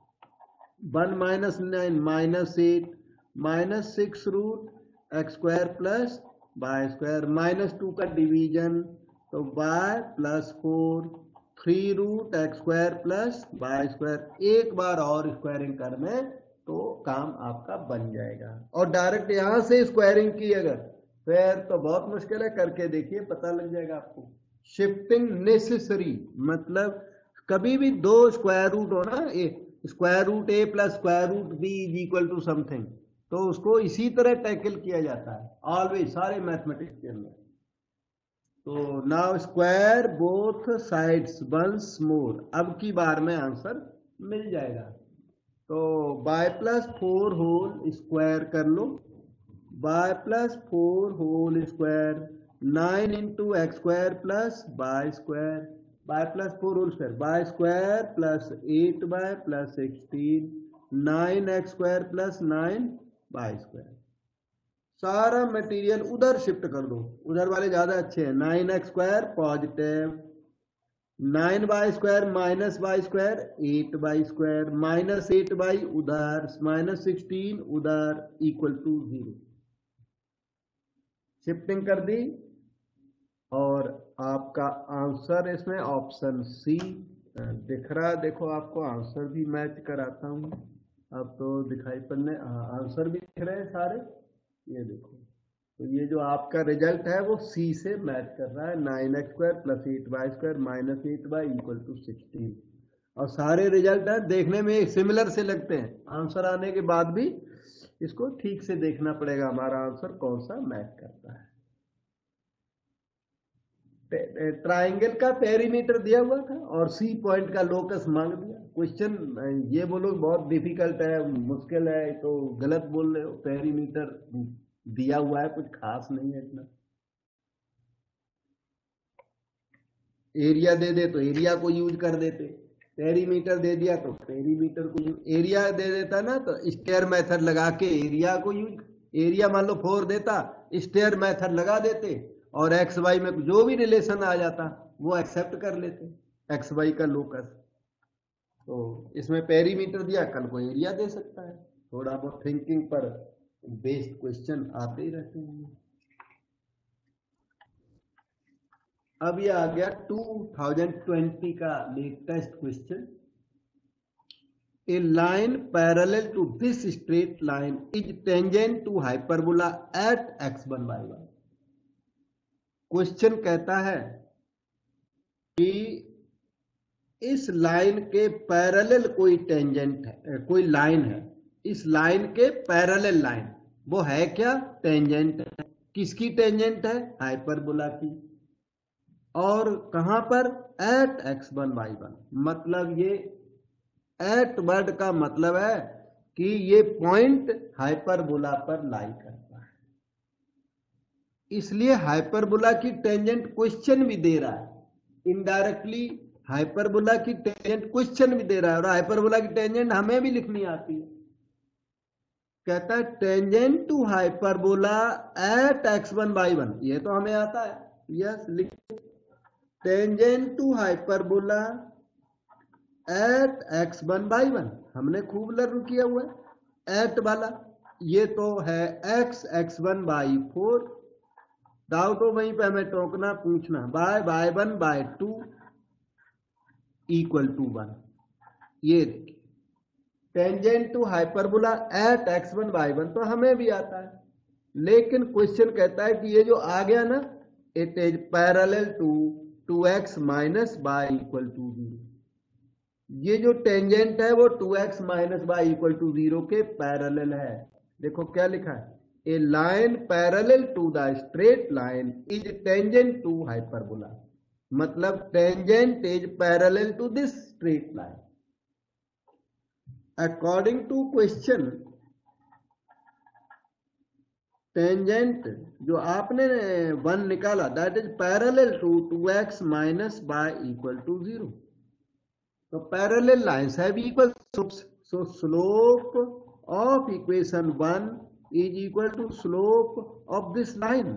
1 minus 9 minus 8 minus 6 root x square plus by square, minus 2 का division तो by plus 4 3 root x square plus by square. एक बार और squaring करने तो काम आपका बन जाएगा। और डायरेक्ट यहां से स्क्वायरिंग की अगर फिर तो बहुत मुश्किल है, करके देखिए पता लग जाएगा आपको। शिफ्टिंग नेसेसरी मतलब कभी भी दो स्क्वायर रूट हो ना, square root a plus square root b is equal to something, तो उसको इसी तरह टैकल किया जाता है ऑलवेज सारे मैथमेटिक्स के अंदर। तो now square both sides once more, अब की बार में आंसर मिल जाएगा। तो बाय प्लस 4 होल स्क्वायर कर लो, by plus 4 whole square 9 into x square plus by square, by plus 4 whole square by square plus 8 by plus 16 9 x square plus 9 by square. सारा material उधर shift कर दो, उधर वाले ज्यादा अच्छे हैं। 9 x square positive, 9 by square minus by square 8 by square minus 8 by उधर माइनस 16 उधर इक्वल टू 0। शिफ्टिंग कर दी और आपका आंसर इसमें ऑप्शन सी दिख रहा है। देखो आपको आंसर भी मैच कराता हूं, अब तो दिखाई पड़ने, आंसर भी दिख रहे हैं सारे, ये देखो। तो ये जो आपका रिजल्ट है वो सी से मैच कर रहा है, 9x² + 8y² - 8y = 16। और सारे रिजल्ट है देखने में सिमिलर से लगते हैं, आंसर आने के बाद भी इसको ठीक से देखना पड़ेगा हमारा आंसर कौन सा मैच करता है। ट्राइंगल का पेरीमीटर दिया हुआ था और सी पॉइंट का लोकस मांग दिया। क्वेश्चन ये बोलो बहुत डिफिकल्ट है, मुश्किल है, तो गलत बोल रहे हो। पेरीमीटर दिया हुआ है, कुछ खास नहीं है इतना। एरिया दे दे तो एरिया को यूज कर देते, पेरीमीटर दे दिया तो पेरीमीटर को यूज, एरिया दे देता ना तो स्टेयर मेथड लगा के एरिया को यूज, एरिया मान लो 4 देता, स्टेयर मेथड लगा देते और एक्स वाई में जो भी रिलेशन आ जाता वो एक्सेप्ट कर लेते, एक्स वाई का लोकस। तो इसमें पेरीमीटर दिया, कल को एरिया दे सकता है। थोड़ा बहुत थिंकिंग पर बेस्ड क्वेश्चन आते ही रहते हैं। अब ये आ गया 2020 का latest question. A line parallel to this straight line is tangent to hyperbola at x1 y1। Question कहता है कि इस लाइन के पैरेलल कोई टेंजेंट है, कोई लाइन है, इस लाइन के पैरेलल लाइन, वो है क्या? टेंजेंट है। किसकी टेंजेंट है? हाइपरबोला की। और कहां पर? Eight x1 y1। मतलब ये एट वर्ड का मतलब है कि ये पॉइंट हाइपरबोला पर लाई करता है, इसलिए हाइपरबोला की टेंजेंट क्वेश्चन भी दे रहा है। इनडायरेक्टली हाइपरबोला की टेंजेंट क्वेश्चन भी दे रहा है, और हाइपरबोला की टेंजेंट हमें भी लिखनी आती है। कहता है tangent to hyperbola eight x1 y1, ये तो हमें आता है। यस, लिख tangent to hyperbola eight x1 y1, हमने खूब लर्न किया हुआ है। एट वाला ये तो है x1 y4, डाउट हो वहीं पे हमें टोकना पूछना, बाय y1 y2 = 1। ये देखिए tangent to hyperbola eight x1 y1 तो हमें भी आता है, लेकिन क्वेश्चन कहता है कि ये जो आ गया ना, it is parallel to 2x - y = 0। ये जो टेंजेंट है वो 2x - y = 0 के पैरेलल है। देखो क्या लिखा है, a line parallel to the straight line is tangent to hyperbola, मतलब tangent is parallel to this straight line. According to question, tangent जो आपने 1 निकाला that is parallel to 2x - y = 0। तो parallel lines have equal, so slope of equation 1 is equal to slope of this line,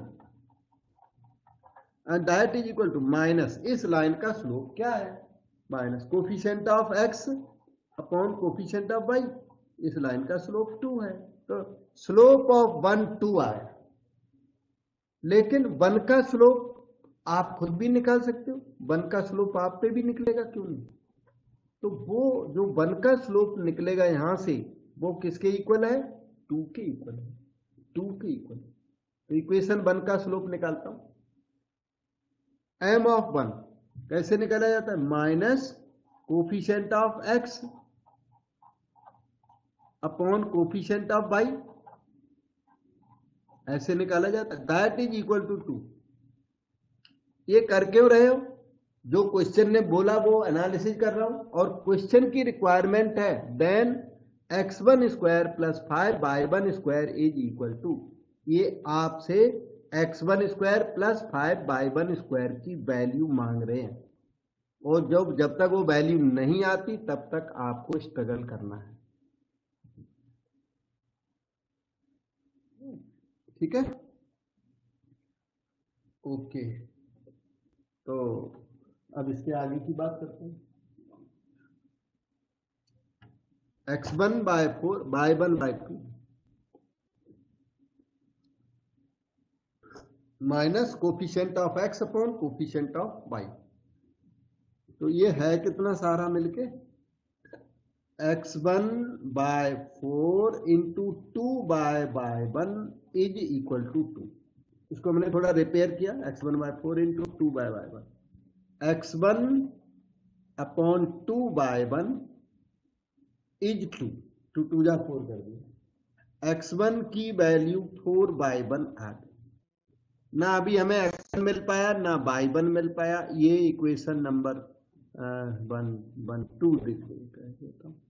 and that is equal to minus, इस line का slope क्या है? Minus coefficient of x upon coefficient of y। इस line का slope 2 है, तो slope of 1 2 आया। लेकिन 1 का स्लोप आप खुद भी निकाल सकते हो, 1 का स्लोप आप पे भी निकलेगा, क्यों नहीं? तो वो जो 1 का स्लोप निकलेगा यहां से, वो किसके इक्वल है? 2 के इक्वल है, 2 के इक्वल। तो इक्वेशन 1 का स्लोप निकालता हूं, m ऑफ 1 कैसे निकाला जाता है? Minus coefficient of x upon coefficient of y, ऐसे निकाला जाता है। That is equal to 2। ये कर क्यों रहे हो? जो क्वेश्चन ने बोला वो एनालिसिस कर रहा हूं, और क्वेश्चन की रिक्वायरमेंट है then x1² + 5y1² is equal to, ये आपसे x1² + 5y1² की वैल्यू मांग रहे हैं, और जब तक वो वैल्यू नहीं आती तब तक आपको स्ट्रगल करना है। ठीक है, ओके। तो अब इसके आगे की बात करते हैं। x1/4 y1/2 minus coefficient of x upon coefficient of y। तो ये है कितना सारा मिलके x1 by 4 into 2 by 1 is equal to 2। इसको मैंने थोड़ा रिपेयर किया, x1 by 4 into 2 by 1, x1 upon 2 by 1 is 2, 2 जा 4 कर दिया, x1 की वैल्यू 4 by 1 आ गई ना। अभी हमें x1 मिल पाया ना y1 मिल पाया, ये इक्वेशन नंबर 2 लिख देता हूं।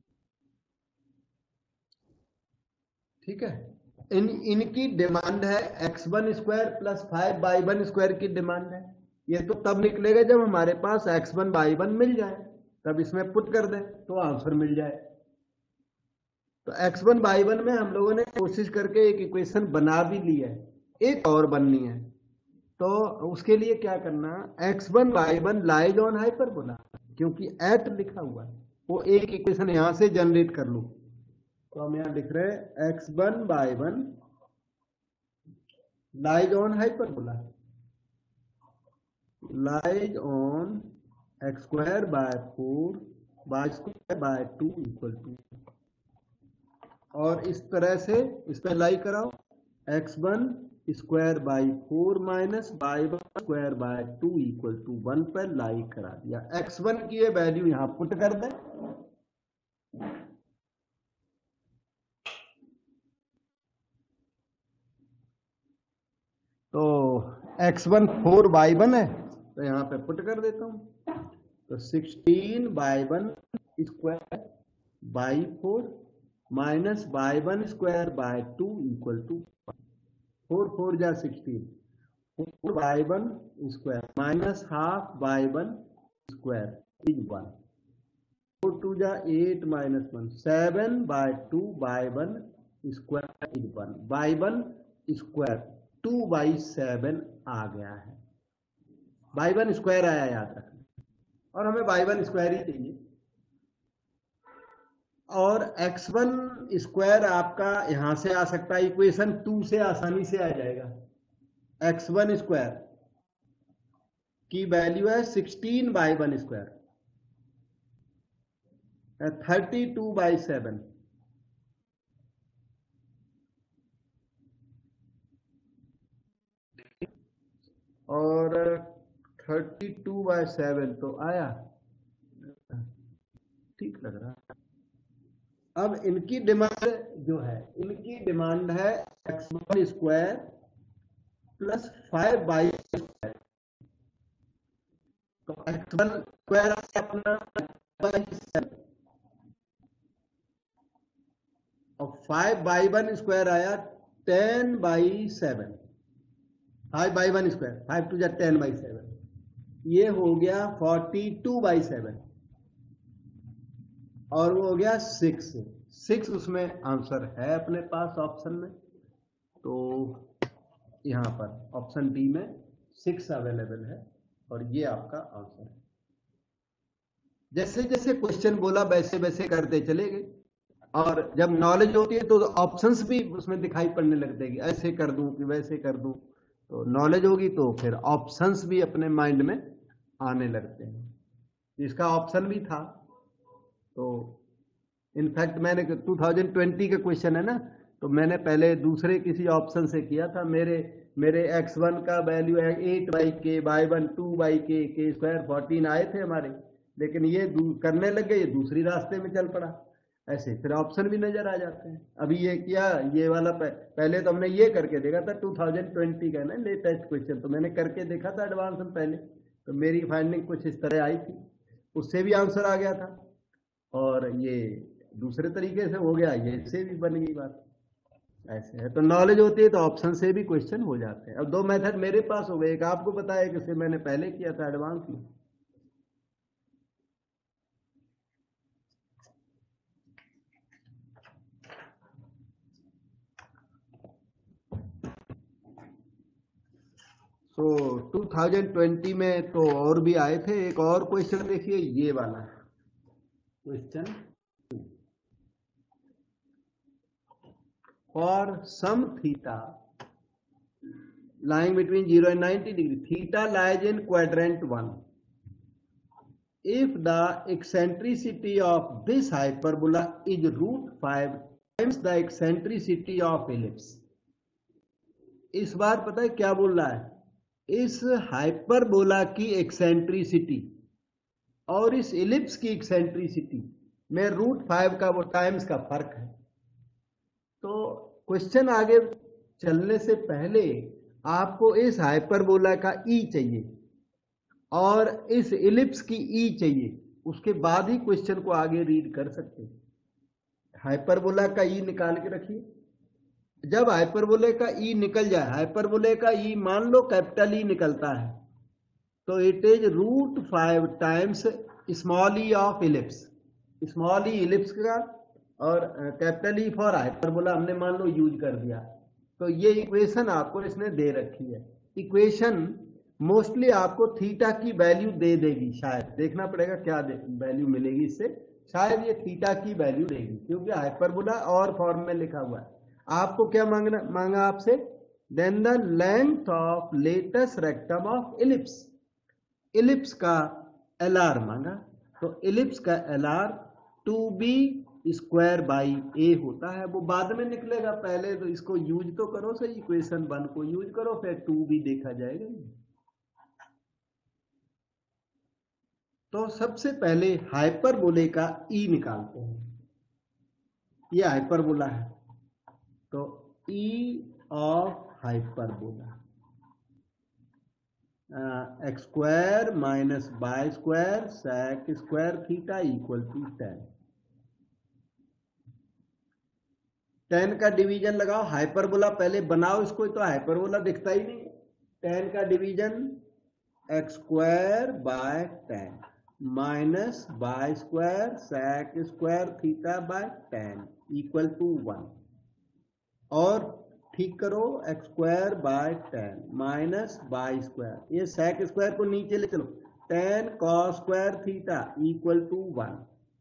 ठीक है, इनकी डिमांड है x1 square plus 5y1 square की डिमांड है। ये तो तब निकलेगा जब हमारे पास x1 y1 मिल जाए, तब इसमें पुट कर दें तो आंसर मिल जाए। तो x1 y1 में हम लोगों ने कोशिश करके एक इक्वेशन बना भी ली है, एक और बननी है। तो उसके लिए क्या करना, x1 y1 lies on hyperbola, क्योंकि एट लिखा हुआ है, वो एक इक्वेशन यहां से जनरेट कर लो। तो हम यहां लिख रहे हैं x1 y1 lies on hyperbola, lies on x square by 4 y square by 2 equal to, और इस तरह से इस पर लाई कराओ, x1 square by 4 minus y1 square by 2 equal to 1 पर लाई करा दिया। x1 की ये वैल्यू यहां पुट कर दें, तो x1 4y1 है, तो यहां पे पुट कर देता हूं। तो 16y1 square by 4 minus y1 square by 2 equal to 4 4 जा 16, 4y1 square minus half y1 square is 1, 4 2 जा 8 minus 1, 7 by 2 y1 square is 1, y1 square 2 by 7 आ गया है। y1 स्क्वायर आया याद रखना, और हमें y1 स्क्वायर ही चाहिए। और x1 स्क्वायर आपका यहां से आ सकता है, इक्वेशन 2 से आसानी से आ जाएगा। x1 स्क्वायर की वैल्यू है 16y1 स्क्वायर, 32 बाई 7, और 32 बाई 7 तो आया, ठीक लग रहा है। अब इनकी डिमांड जो है, इनकी डिमांड है x1 square plus 5y square. तो x1 स्क्वायर अपना 7 और 5y1 स्क्वायर आया 10 बाई 7, 5y1 स्क्वायर 5 टू जा 10 बाई 7, ये हो गया 42 बाई 7, और वो हो गया 6 उसमें आंसर है अपने पास ऑप्शन में। तो यहां पर ऑप्शन डी में 6 अवेलेबल है, और ये आपका आंसर है। जैसे जैसे क्वेश्चन बोला वैसे वैसे करते चले गए, और जब नॉलेज होती है तो ऑप्शंस भी उसमें दिखाई पड़ने लगते हैं कि ऐसे कर दूं कि वैसे कर दूं। तो नॉलेज होगी तो फिर ऑप्शंस भी अपने माइंड में आने लगते हैं। इसका ऑप्शन भी था, तो इनफैक्ट मैंने 2020 का क्वेश्चन है ना, तो मैंने पहले दूसरे किसी ऑप्शन से किया था। मेरे x1 का वैल्यू है 8 बाई के, y1 2 बाई के स्क्वायर 14 आए थे हमारे, लेकिन ये करने लग गए, ये दूसरी रास्ते में चल पड़ा। ऐसे फिर ऑप्शन भी नजर आ जाते हैं। अभी ये किया, ये वाला पहले तो हमने ये करके देखा था 2020 का ना लेटेस्ट क्वेश्चन, तो मैंने करके देखा था एडवांस में पहले, तो मेरी फाइंडिंग कुछ इस तरह आई थी, उससे भी आंसर आ गया था, और ये दूसरे तरीके से हो गया, ये से भी बन गई बात। ऐसे है, तो नॉलेज होती है तो ऑप्शन से भी क्वेश्चन हो जाते हैं। अब 2 मेथड मेरे पास हो गए, एक आपको पता है, कि मैंने पहले किया था एडवांस में। तो 2020 में तो और भी आए थे। एक और क्वेश्चन देखिए, ये वाला question, for some theta lying between 0 and 90 degree, theta lies in quadrant 1, if the eccentricity of this hyperbola is √5 times the eccentricity of ellipse। इस बार पता है क्या बोल रहा है, इस हाइपरबोला की एक्सेंट्रिसिटी और इस इलिप्स की एक्सेंट्रिसिटी में √5 का वो टाइम्स का फर्क है। तो क्वेश्चन आगे चलने से पहले आपको इस हाइपरबोला का ई चाहिए और इस इलिप्स की ई चाहिए, उसके बाद ही क्वेश्चन को आगे रीड कर सकते हैं। हाइपरबोला का ई निकाल के रखिए। जब हाइपरबोले का ई निकल जाए, हाइपरबोले का ई मान लो कैपिटल ई निकलता है, तो it is √5 times small e of ellipse. Small e ellipse का और कैपिटल ई फॉर हाइपरबोला हमने मान लो यूज कर दिया। तो ये इक्वेशन आपको इसने दे रखी है। इक्वेशन मोस्टली आपको थीटा की वैल्यू दे देगी, शायद देखना पड़ेगा क्या वैल्यू मिलेगी इससे, शायद ये थीटा की वैल्यू देगी क्योंकि हाइपरबोला और फॉर्म में लिखा हुआ है। आपको क्या मांगा आपसे, then the length of latus rectum of ellipse. Ellipse का एलआर मांगा, तो इलिप्स का एलआर 2b² होता है। वो बाद में निकलेगा, पहले तो इसको यूज तो करो सही, इक्वेशन 1 को यूज करो, फिर 2b देखा जाएगा। तो सबसे पहले हाइपरबोले का ई निकालते हैं। ये हाइपरबोला है, तो e of hyperbola x² minus y² sec² theta equal to 10। 10 का डिवीजन लगाओ, हाइपरबोला पहले बनाओ इसको, तो हाइपरबोला दिखता ही नहीं। 10 का division x² 10 minus y² sec² theta 10 equal to 1। और ठीक करो, x² 10 माइनस y², ये sec² को नीचे ले चलो, 10 cos² थीटा इक्वल टू 1।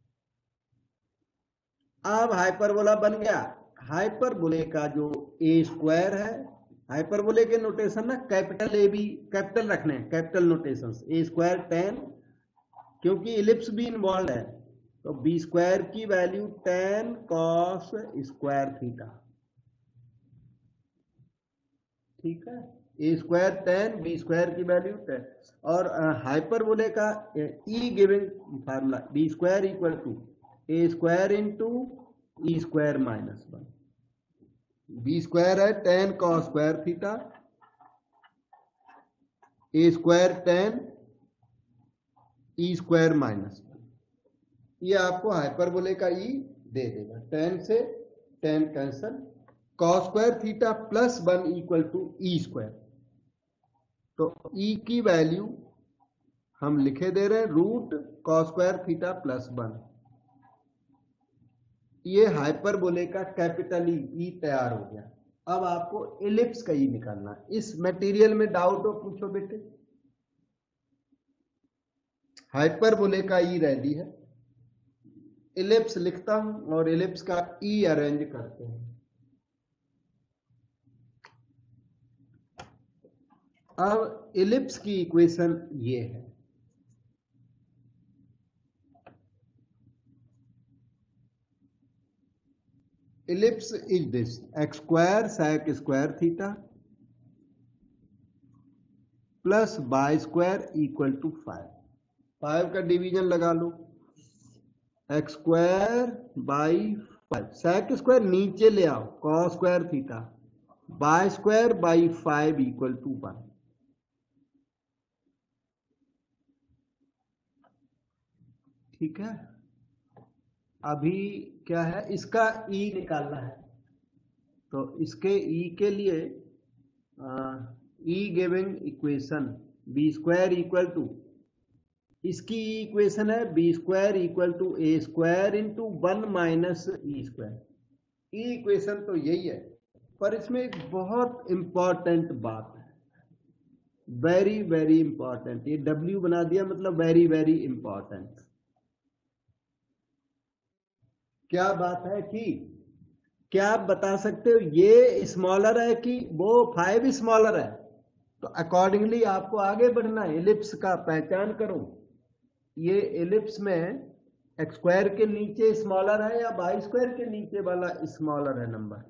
अब हाइपरबोला बन गया। हाइपरबोले का जो a² है, हाइपरबोले के नोटेशन ना कैपिटल ए भी कैपिटल रखने हैं, कैपिटल नोटेशन। a² 10 क्योंकि इलिप्स भी इन्वॉल्व है, तो b² की वैल्यू 10 cos² थीटा, ठीक है। a² 10, b² की वैल्यू 10। और हाइपरबोले का e giving formula b² equal to a² into e² minus 1। b² है 10 cos² theta, a² 10 e² minus 1। ये आपको हाइपरबोले का ई दे देगा। 10 से 10 cancel, cos² theta plus 1 equal to e²। तो e की वैल्यू हम लिखे दे रहे हैं √cos² थीटा प्लस 1। ये हाइपरबोले का कैपिटल ई तैयार हो गया। अब आपको इलिप्स का ई निकालना। इस मटेरियल में डाउट हो पूछो बेटे। हाइपरबोले का ई रेडी है, इलिप्स लिखता हूं और इलिप्स का ई अरेंज करते हैं। अब इलिप्स की इक्वेशन ये है, ellipse is this x² sec² theta plus y² equal to 5। 5 का डिवीजन लगा लो, x² 5 sec² नीचे ले आओ, cos² theta y² 5 equal to 1। ठीक है। अभी क्या है, इसका ई निकालना है, तो इसके ई के लिए e giving equation b² equal to, इसकी इक्वेशन है b² equal to a² into 1 minus e²। E equation तो यही है, पर इसमें एक बहुत इंपॉर्टेंट बात है, वेरी वेरी इंपॉर्टेंट। ये w बना दिया मतलब वेरी वेरी इंपॉर्टेंट। क्या बात है कि क्या आप बता सकते हो ये स्मॉलर है कि वो 5 स्मॉलर है? तो अकॉर्डिंगली आपको आगे बढ़ना है, इलिप्स का पहचान करो। ये एलिप्स में एक्स स्क्वायर के नीचे स्मॉलर है या वाई स्क्वायर के नीचे वाला स्मॉलर है number?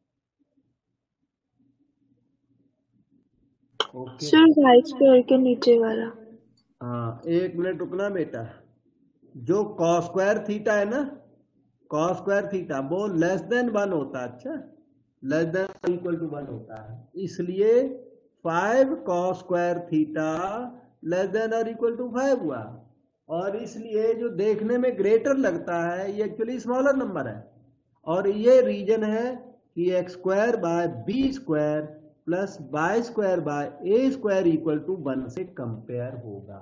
Okay sir y square के नीचे वाला। हाँ, एक मिनट रुकना बेटा। जो कॉस स्क्वायर थीटा है ना, कॉस स्क्वायर थीटा वो लेस देन 1 होता है। अच्छा, लेस देन इक्वल टू 1 होता है, इसलिए 5 cos square theta less than और इक्वल टू 5 हुआ। और इसलिए जो देखने में ग्रेटर लगता है ये एक्चुअली स्मॉलर नंबर है। और ये रीजन है कि x square by b square plus y square by a square equal to 1 से कंपेयर होगा।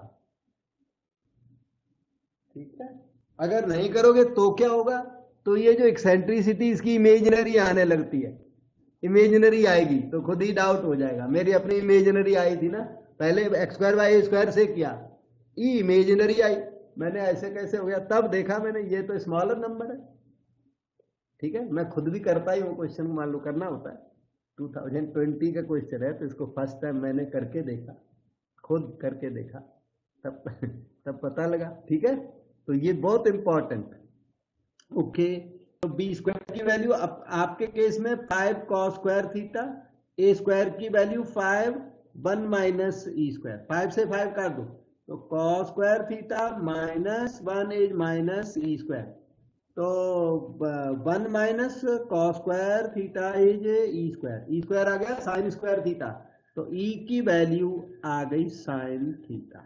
ठीक है, अगर नहीं करोगे तो क्या होगा? तो ये जो एक्सेंट्रिसिटी इसकी इमेजिनरी आने लगती है, इमेजिनरी आएगी तो खुद ही डाउट हो जाएगा। मेरी अपनी इमेजिनरी आई थी ना, पहले x square by a square से किया, ई इमेजिनरी आई, मैंने ऐसे कैसे हो गया, तब देखा मैंने ये तो स्मॉलर नंबर है। ठीक है, मैं खुद भी करता ही हूँ क्वेश्चन, मान लो करना होता है, 2020 का क्वेश्चन है तो इसको फर्स्ट टाइम मैंने करके देखा, खुद करके देखा, तब तब पता लगा। ठीक है, तो ये बहुत इंपॉर्टेंट। ओके, तो बी स्क्वायर की वैल्यू आपके केस में 5 cos square theta, a square की वैल्यू 5 1 माइनस ई स्क्वायर, 5 से 5 काट दो तो cos square theta minus 1 is minus e square, तो 1 minus cos square theta is e square, e square आ गया साइन स्क्वायर थीटा, तो ई की वैल्यू आ गई साइन थीटा।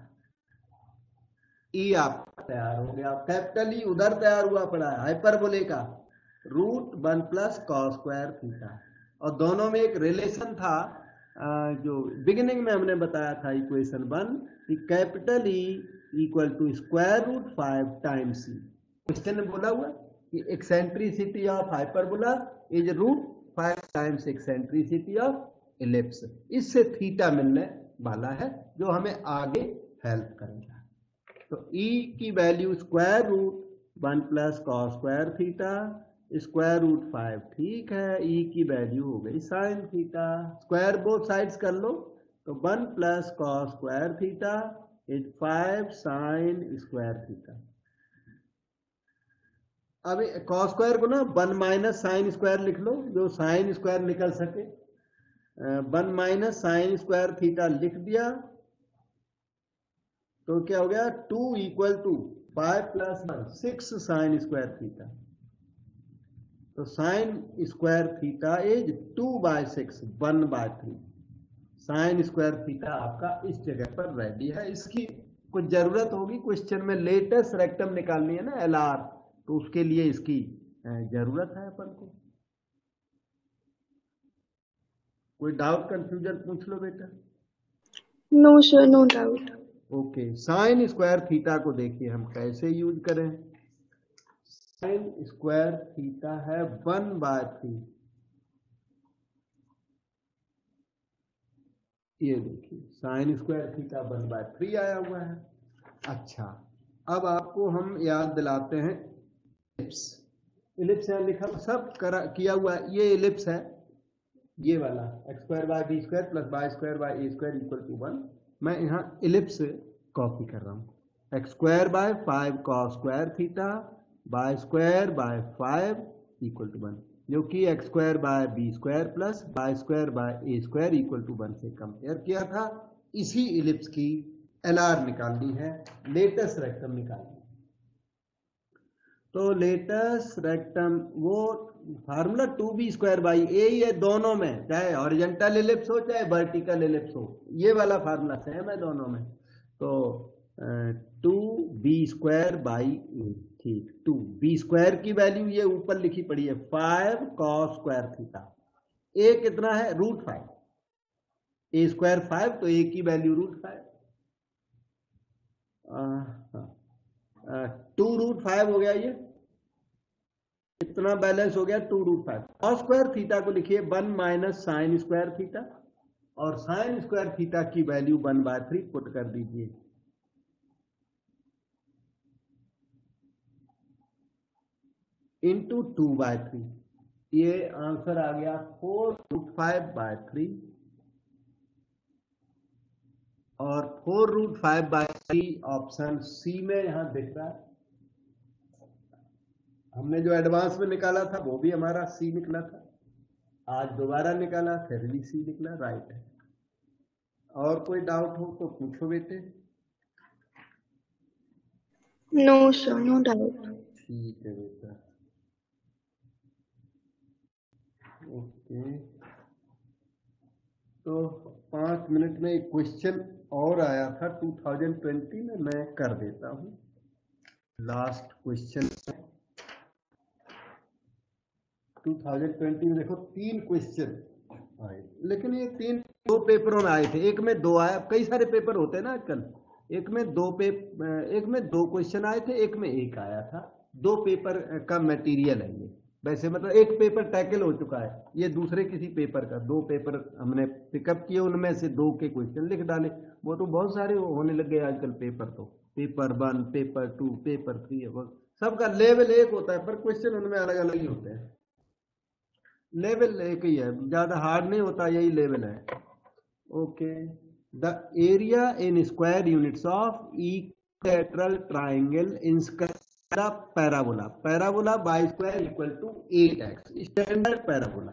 ई आपका तैयार हो गया, कैपिटल ई उधर तैयार हुआ पड़ा है हाइपरबोले का, √1 प्लस कॉस स्क्वायर थीटा। और दोनों में एक रिलेशन था जो बिगिनिंग में हमने बताया था, इक्वेशन 1 कि capital e equal to √5 times e. Question में बोला हुआ कि eccentricity of hyperbola is √5 times eccentricity of ellipse. इससे थीटा मिलने वाला है जो हमें आगे हेल्प करेगा। तो ई की value √1 plus cos square theta √5, ठीक है, ई की वैल्यू हो गई sine theta. Square both sides कर लो तो 1 plus cos square theta is 5 sine square theta. अब कॉस स्क्वायर को ना 1 माइनस साइन स्क्वायर लिख लो, जो साइन स्क्वायर निकल सके। 1 माइनस साइन स्क्वायर थीटा लिख दिया तो क्या हो गया, 2 equal to 5 plus 1 6 sine square theta. तो sine square theta is 2/6 1/3। Sine square theta आपका इस जगह पर रेडी है। इसकी कुछ जरूरत होगी क्वेश्चन में, लेटेस्ट रेक्टम निकालनी है ना LR, तो उसके लिए इसकी जरूरत है अपन को। कोई डाउट कंफ्यूजन पूछ लो बेटा। No sir, no doubt. Okay, sine square theta को देखिए हम कैसे यूज करें। साइन स्क्वायर थीटा है 1/3। ये देखिए साइन स्क्वायर थीटा 1/3 आया हुआ है। अच्छा, अब आपको हम याद दिलाते हैं इलिप्स। इलिप्स है लिखा सब किया हुआ है, ये इलिप्स है, ये वाला x square by b square plus y square by a square equal to 1। मैं यहाँ इलिप्स कॉपी कर रहा हूँ। X square by 5 cos square theta by square by 5 equal to 1, जो कि x square by b square plus y square by a square equal to 1 से compare किया था। इसी इलिप्स की LR निकालनी है, लेटेस्ट रेक्टम निकालनी है। तो लेटेस्ट रेक्टम वो formula 2b square by a ही है दोनों में, चाहे हॉरिजॉन्टल एलिप्स हो चाहे वर्टिकल एलिप्स हो, ये वाला फार्मूला सेम है दोनों में। तो 2b स्क्वायर बाई ए, ठीक, 2b स्क्वायर की वैल्यू ये ऊपर लिखी पड़ी है 5 कॉस स्क्वायर थीटा, ए कितना है √5, ए स्क्वायर 5 तो ए की वैल्यू √5, 2√5 हो गया, ये इतना बैलेंस हो गया 2√5। कॉस स्क्वायर थीटा को लिखिए 1 माइनस साइन स्क्वायर थीटा, और साइन स्क्वायर थीटा की वैल्यू 1/3 पुट कर दीजिए। इंटू 2/3, ये आंसर आ गया 4√5/3। और 4√5/3 ऑप्शन सी में यहां दिख रहा है। हमने जो एडवांस में निकाला था वो भी हमारा सी निकला था, आज दोबारा निकाला फिर भी सी निकला, राइट है। और कोई डाउट हो तो पूछो बेटे। No, sir, no doubt. ठीक है बेटा, ओके। तो 5 मिनट में एक क्वेश्चन और आया था 2020 में, मैं कर देता हूँ। लास्ट क्वेश्चन 2020 में देखो 3 क्वेश्चन आए, लेकिन ये 2 पेपरों में आए थे, एक में 2 आया। कई सारे पेपर होते हैं ना आजकल, एक में 2 क्वेश्चन आए थे, एक में 1 आया था। 2 पेपर का मटेरियल है ये। वैसे मतलब एक पेपर टैकल हो चुका है, ये दूसरे किसी पेपर का 2 पेपर हमने पिकअप किए, उनमें से 2 के क्वेश्चन लिख डाले। वो तो बहुत सारे होने लग गए आजकल पेपर, तो पेपर 1, पेपर 2, पेपर 3, सबका लेवल एक होता है, पर क्वेश्चन उनमें अलग अलग ही होते हैं। लेवल एक ही है, ज्यादा हार्ड नहीं होता, यही लेवल है। Okay, the area in square units of equilateral triangle inscribe the parabola, parabola by square equal to 8x, standard parabola.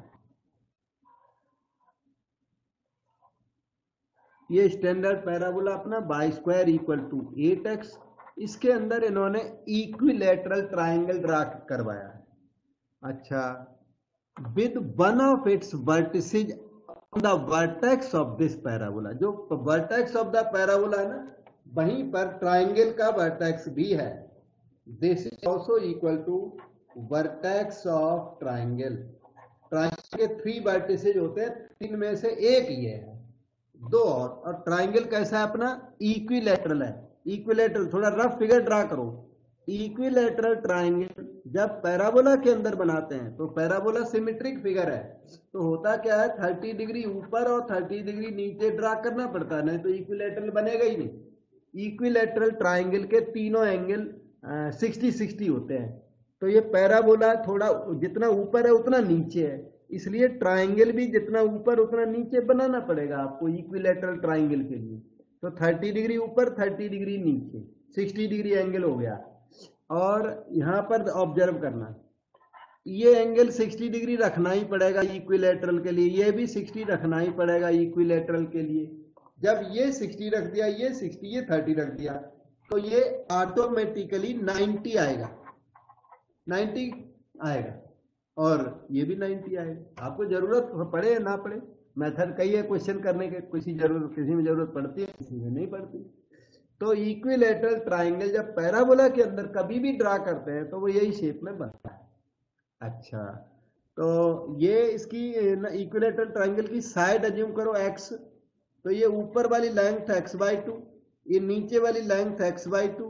ये स्टैंडर्ड पैराबोला अपना by square equal to 8x, इसके अंदर इन्होंने इक्विलैटरल ट्राइंगल ड्रा करवाया है। अच्छा, with one of its vertices on the vertex of this parabola, जो vertex of the parabola है ना, वहीं पर ट्राइंगल का वर्टेक्स भी है। This is also equal to vertex of triangle. Triangle के 3 वर्टिसेज होते हैं, 3 में से एक ये है, 2 और ट्राइंगल कैसा है अपना, इक्विलैटरल है। इक्विलैटरल, थोड़ा रफ फिगर ड्रा करो। इक्विलैटरल ट्राइंगल जब पैराबोला के अंदर बनाते हैं तो पैराबोला सिमेट्रिक फिगर है, तो होता क्या है, 30 डिग्री ऊपर और 30 डिग्री नीचे ड्रा करना पड़ता है, नहीं तो इक्विलैटरल बनेगा ही नहीं। इक्विलैटरल ट्राइंगल के तीनों एंगल 60-60 होते हैं, तो ये पैराबोला थोड़ा जितना ऊपर है उतना नीचे है, इसलिए ट्राइंगल भी जितना ऊपर उतना नीचे बनाना पड़ेगा आपको इक्विलैटरल ट्राइंगल के लिए। तो 30 डिग्री ऊपर 30 डिग्री नीचे, 60 डिग्री एंगल हो गया। और यहां पर ऑब्जर्व करना, ये एंगल 60 डिग्री रखना ही पड़ेगा इक्विलैटरल के लिए, ये भी 60 रखना ही पड़ेगा इक्विलैटरल के लिए। जब ये 60 रख दिया, ये 60, ये 30 रख दिया, तो ये ऑटोमेटिकली 90 आएगा, 90 आएगा, और ये भी 90 आएगा। आपको जरूरत पड़े या ना पड़े, मेथड कई है क्वेश्चन करने के, किसी में जरूरत पड़ती है, किसी में नहीं पड़ती। तो इक्विलैटरल ट्राइंगल जब पैराबोला के अंदर कभी भी ड्रा करते हैं तो वो यही शेप में बनता है। अच्छा, तो ये इसकी इक्विलैटरल ट्राइंगल की साइड अज्यूम करो x, तो ये ऊपर वाली लेंथ x/2, ये नीचे वाली लेंथ x/2,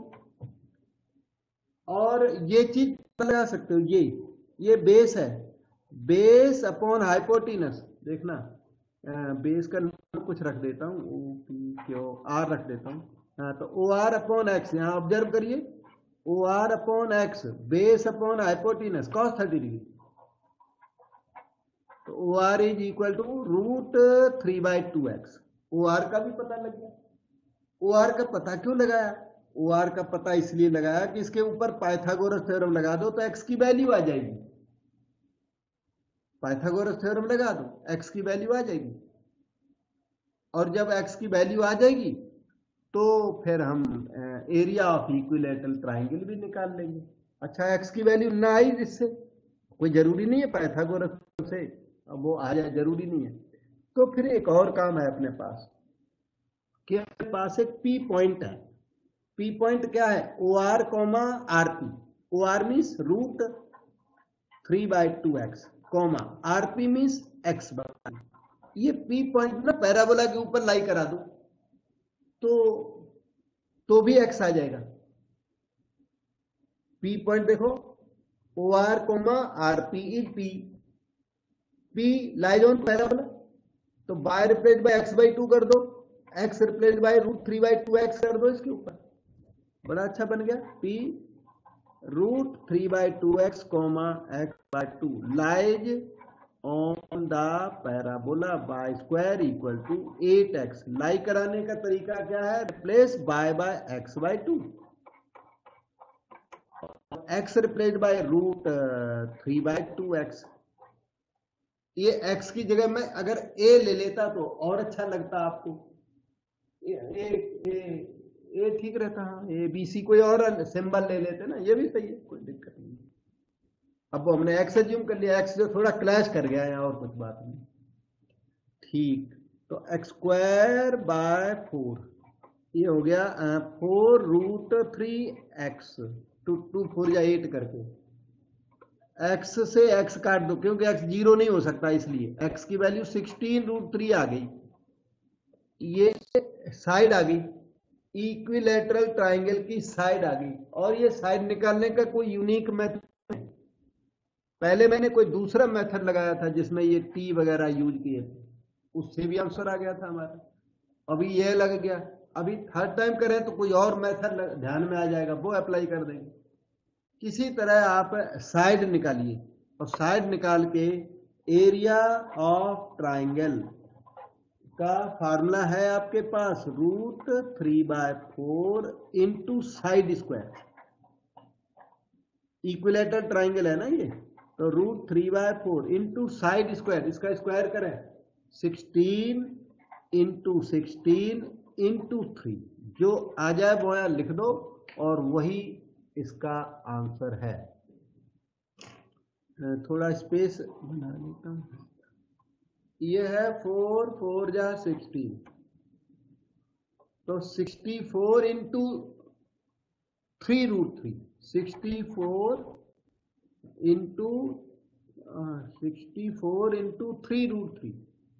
और ये चीज लगा सकते हो, ये बेस है, बेस अपॉन हाइपोटेनस। देखना, बेस का नाम कुछ रख देता हूँ, OPQR रख देता हूँ। हाँ, तो OR अपॉन एक्स, यहाँ ऑब्जर्व करिए, OR upon x, base upon hypotenuse cos 30 degree, तो OR is equal to √3/2x। OR का भी पता लग गया। OR का पता क्यों लगाया, OR का पता इसलिए लगाया कि इसके ऊपर पाइथागोरस थ्योरम लगा दो तो x की वैल्यू आ जाएगी। पाइथागोरस थ्योरम लगा दो, x की वैल्यू आ जाएगी, और जब x की वैल्यू आ जाएगी तो फिर हम एरिया ऑफ इक्विलैटरल ट्राइंगल भी निकाल लेंगे। अच्छा, x की वैल्यू ना आई, जिससे कोई जरूरी नहीं है पाइथागोरस से अब वो आ जाए, जरूरी नहीं है। तो फिर एक और काम है अपने पास, कि अपने पास एक P पॉइंट है। P पॉइंट क्या है, OR, RP। OR means √3/2x, RP means x। ये P पॉइंट ना पैराबोला के ऊपर लाई करा दो तो भी x आ जाएगा। P पॉइंट देखो, OR, RP is P lies on parabola, तो y रिप्लेस बाय x/2 कर दो, x रिप्लेस बाय √3/2x कर दो इसके ऊपर, बड़ा अच्छा बन गया। P √3/2x, x/2 lies on the parabola by square equal to 8x। Lie कराने का तरीका क्या है? Replace by x by 2, x replace by root 3/2x। ये x की जगह में अगर a ले लेता तो और अच्छा लगता आपको, ए ठीक रहता। हाँ, ए बी सी कोई और सिंबल ले लेते ना, ये भी सही है, कोई दिक्कत नहीं। अब हमने x एज्यूम कर लिया, x जो थोड़ा क्लैश कर गया है और कुछ बात नहीं। ठीक, तो x² 4 ये हो गया 4√3x, 2 4 या 8 करके। x से x काट दो क्योंकि x 0 नहीं हो सकता, इसलिए x की वैल्यू 16√3 आ गई। ये साइड आ गई, इक्विलैटरल ट्राइंगल की साइड आ गई, और ये साइड निकालने का कोई यूनिक मेथड नहीं। पहले मैंने कोई दूसरा मेथड लगाया था जिसमें ये t वगैरह यूज किए थे, उससे भी आंसर आ गया था हमारा। अभी ये लग गया, अभी थर्ड टाइम करें तो कोई और मेथड ध्यान में आ जाएगा, वो अप्लाई कर देंगे। किसी तरह आप साइड निकालिए, और साइड निकाल के एरिया ऑफ ट्राइंगल का फार्मूला है आपके पास √3/4 into side square. Equilateral triangle है ना ये, तो √3/4 इंटू साइड स्क्वायर, इसका स्क्वायर करें 16 इंटू 16 इंटू 3, जो आ जाए वो लिख दो, और वही इसका आंसर है। थोड़ा स्पेस बना लेता हूं। ये है 4 4 जा 16, तो 64 इंटू 3√3, 64 इंटू 3√3,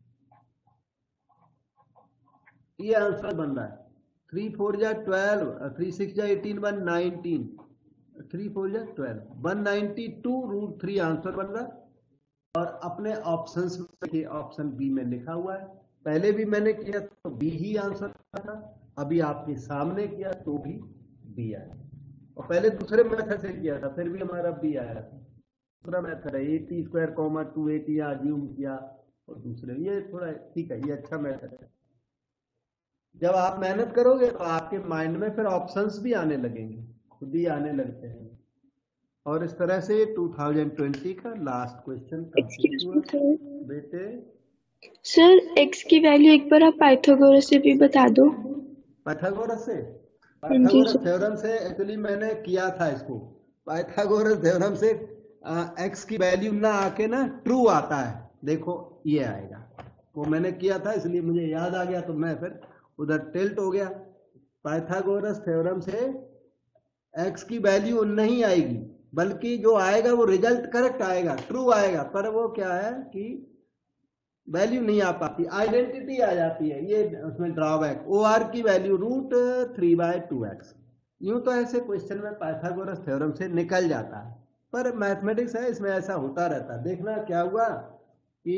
ये आंसर बन रहा है। 3 4 जा 12, 3 6 जा 18, 119, 3 4 जा 12, 192√3 आंसर बन रहा है। और अपने ऑप्शंस में ऑप्शन बी में लिखा हुआ है, पहले भी मैंने किया तो बी ही आंसर था, अभी आपके सामने किया तो भी बी आया, और पहले दूसरे मेथड से किया था फिर भी हमारा बी आया था। दूसरा मेथड है 80² 280 अज्यूम किया, और दूसरे ये थोड़ा ठीक है, ये अच्छा मेथड है। जब आप मेहनत करोगे तो आपके माइंड में फिर ऑप्शंस भी आने लगेंगे, खुद ही आने लगते हैं। और इस तरह से 2020 का लास्ट क्वेश्चन कंप्लीट हुआ। बेटे सर x की वैल्यू एक बार आप पाइथागोरस से भी बता दो। पाइथागोरस थ्योरम से एक्चुअली मैंने किया था इसको। पाइथागोरस थ्योरम से x की वैल्यू ना आके ना ट्रू आता है, देखो ये आएगा, वो मैंने किया था इसलिए मुझे याद आ गया, तो मैं फिर उधर टिल्ट हो गया। पाइथागोरस थ्योरम से x की वैल्यू नहीं आएगी, बल्कि जो आएगा वो रिजल्ट करेक्ट आएगा, ट्रू आएगा, पर वो क्या है कि वैल्यू नहीं आ पाती, आइडेंटिटी आ जाती है, ये उसमें ड्रॉबैक। OR की वैल्यू √3/2x। यूं तो ऐसे क्वेश्चन में पाइथागोरस थ्योरम से निकल जाता है, पर मैथमेटिक्स है, इसमें ऐसा होता रहता है। देखना क्या हुआ कि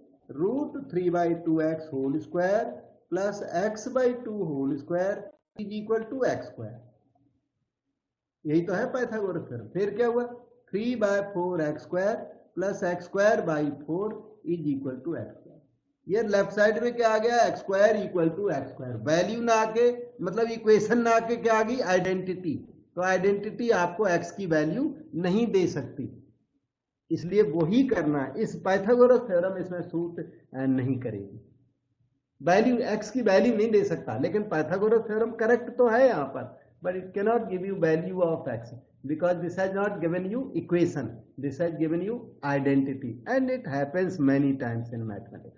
√3/2x whole square plus x/2 whole square is equal to x²। यही तो है पाइथागोरस थ्योरम। फिर क्या हुआ 3/4x² plus x²/4 is equal to x²। ये लेफ्ट साइड में क्या आ गया x² equal to x²। Value ना आके मतलब इक्वेशन ना आके क्या आ गई आइडेंटिटी, तो आइडेंटिटी आपको x की वैल्यू नहीं दे सकती, इसलिए वही करना है। इस पाइथागोरस थ्योरम इसमें सूट नहीं करेगी, वैल्यू x की वैल्यू नहीं दे सकता, लेकिन पाइथागोरस थ्योरम करेक्ट तो है यहाँ पर, but it cannot give you value of x because this has not given you equation, this has given you identity, and it happens many times in mathematics.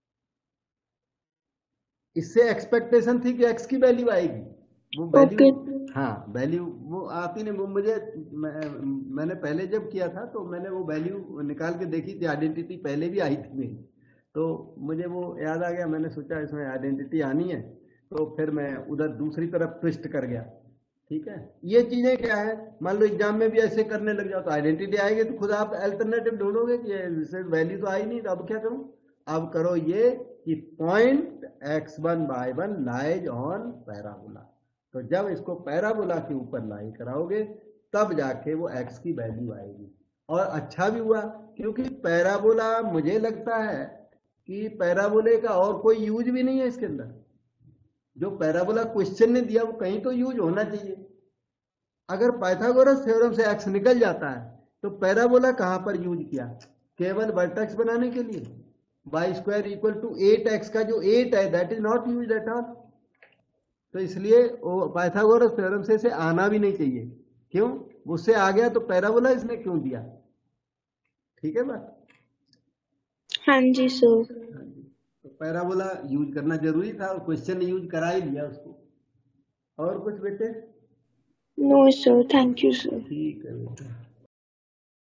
इससे expectation थी कि x की value आएगी, वो वैल्यू हाँ value वो आती नहीं। वो मुझे मैंने पहले जब किया था तो मैंने वो वैल्यू निकाल के देखी थी, आइडेंटिटी पहले भी आई थी मेरी, तो मुझे वो याद आ गया, मैंने सोचा इसमें आइडेंटिटी आनी है, तो फिर मैं उधर दूसरी तरफ ट्विस्ट कर गया। ठीक है, ये चीजें क्या है, मान लो एग्जाम में भी ऐसे करने लग जाओ तो आइडेंटिटी आएगी, तो खुद आप अल्टरनेटिव ढूंढोगे कि वैल्यू तो आई नहीं, तो अब क्या करूं, अब करो ये कि point x1/1 lies on parabola, तो जब इसको पैराबोला के ऊपर लाई कराओगे तब जाके वो x की वैल्यू आएगी। और अच्छा भी हुआ, क्योंकि पैराबोला मुझे लगता है कि पैराबोले का और कोई यूज भी नहीं है इसके अंदर। जो पैराबोला क्वेश्चन ने दिया वो कहीं तो यूज होना चाहिए। अगर पाइथागोरस थ्योरम से एक्स निकल जाता है तो पैराबोला कहां पर यूज किया? केवल वर्टेक्स बनाने के लिए। Y square equal to 8x का जो 8 है that is not use at all. तो इसलिए वो पाइथागोरस थ्योरम से इसे आना भी नहीं चाहिए। क्यों? उससे आ गया तो पैराबोला इसने क्यों दिया? ठीक है बात। हाँ जी सर। हाँ जी। तो पैराबोला यूज करना जरूरी था और क्वेश्चन ने यूज करा ही लिया उसको। और कुछ बेटे? No sir, thank you sir. ठीक है बेटा।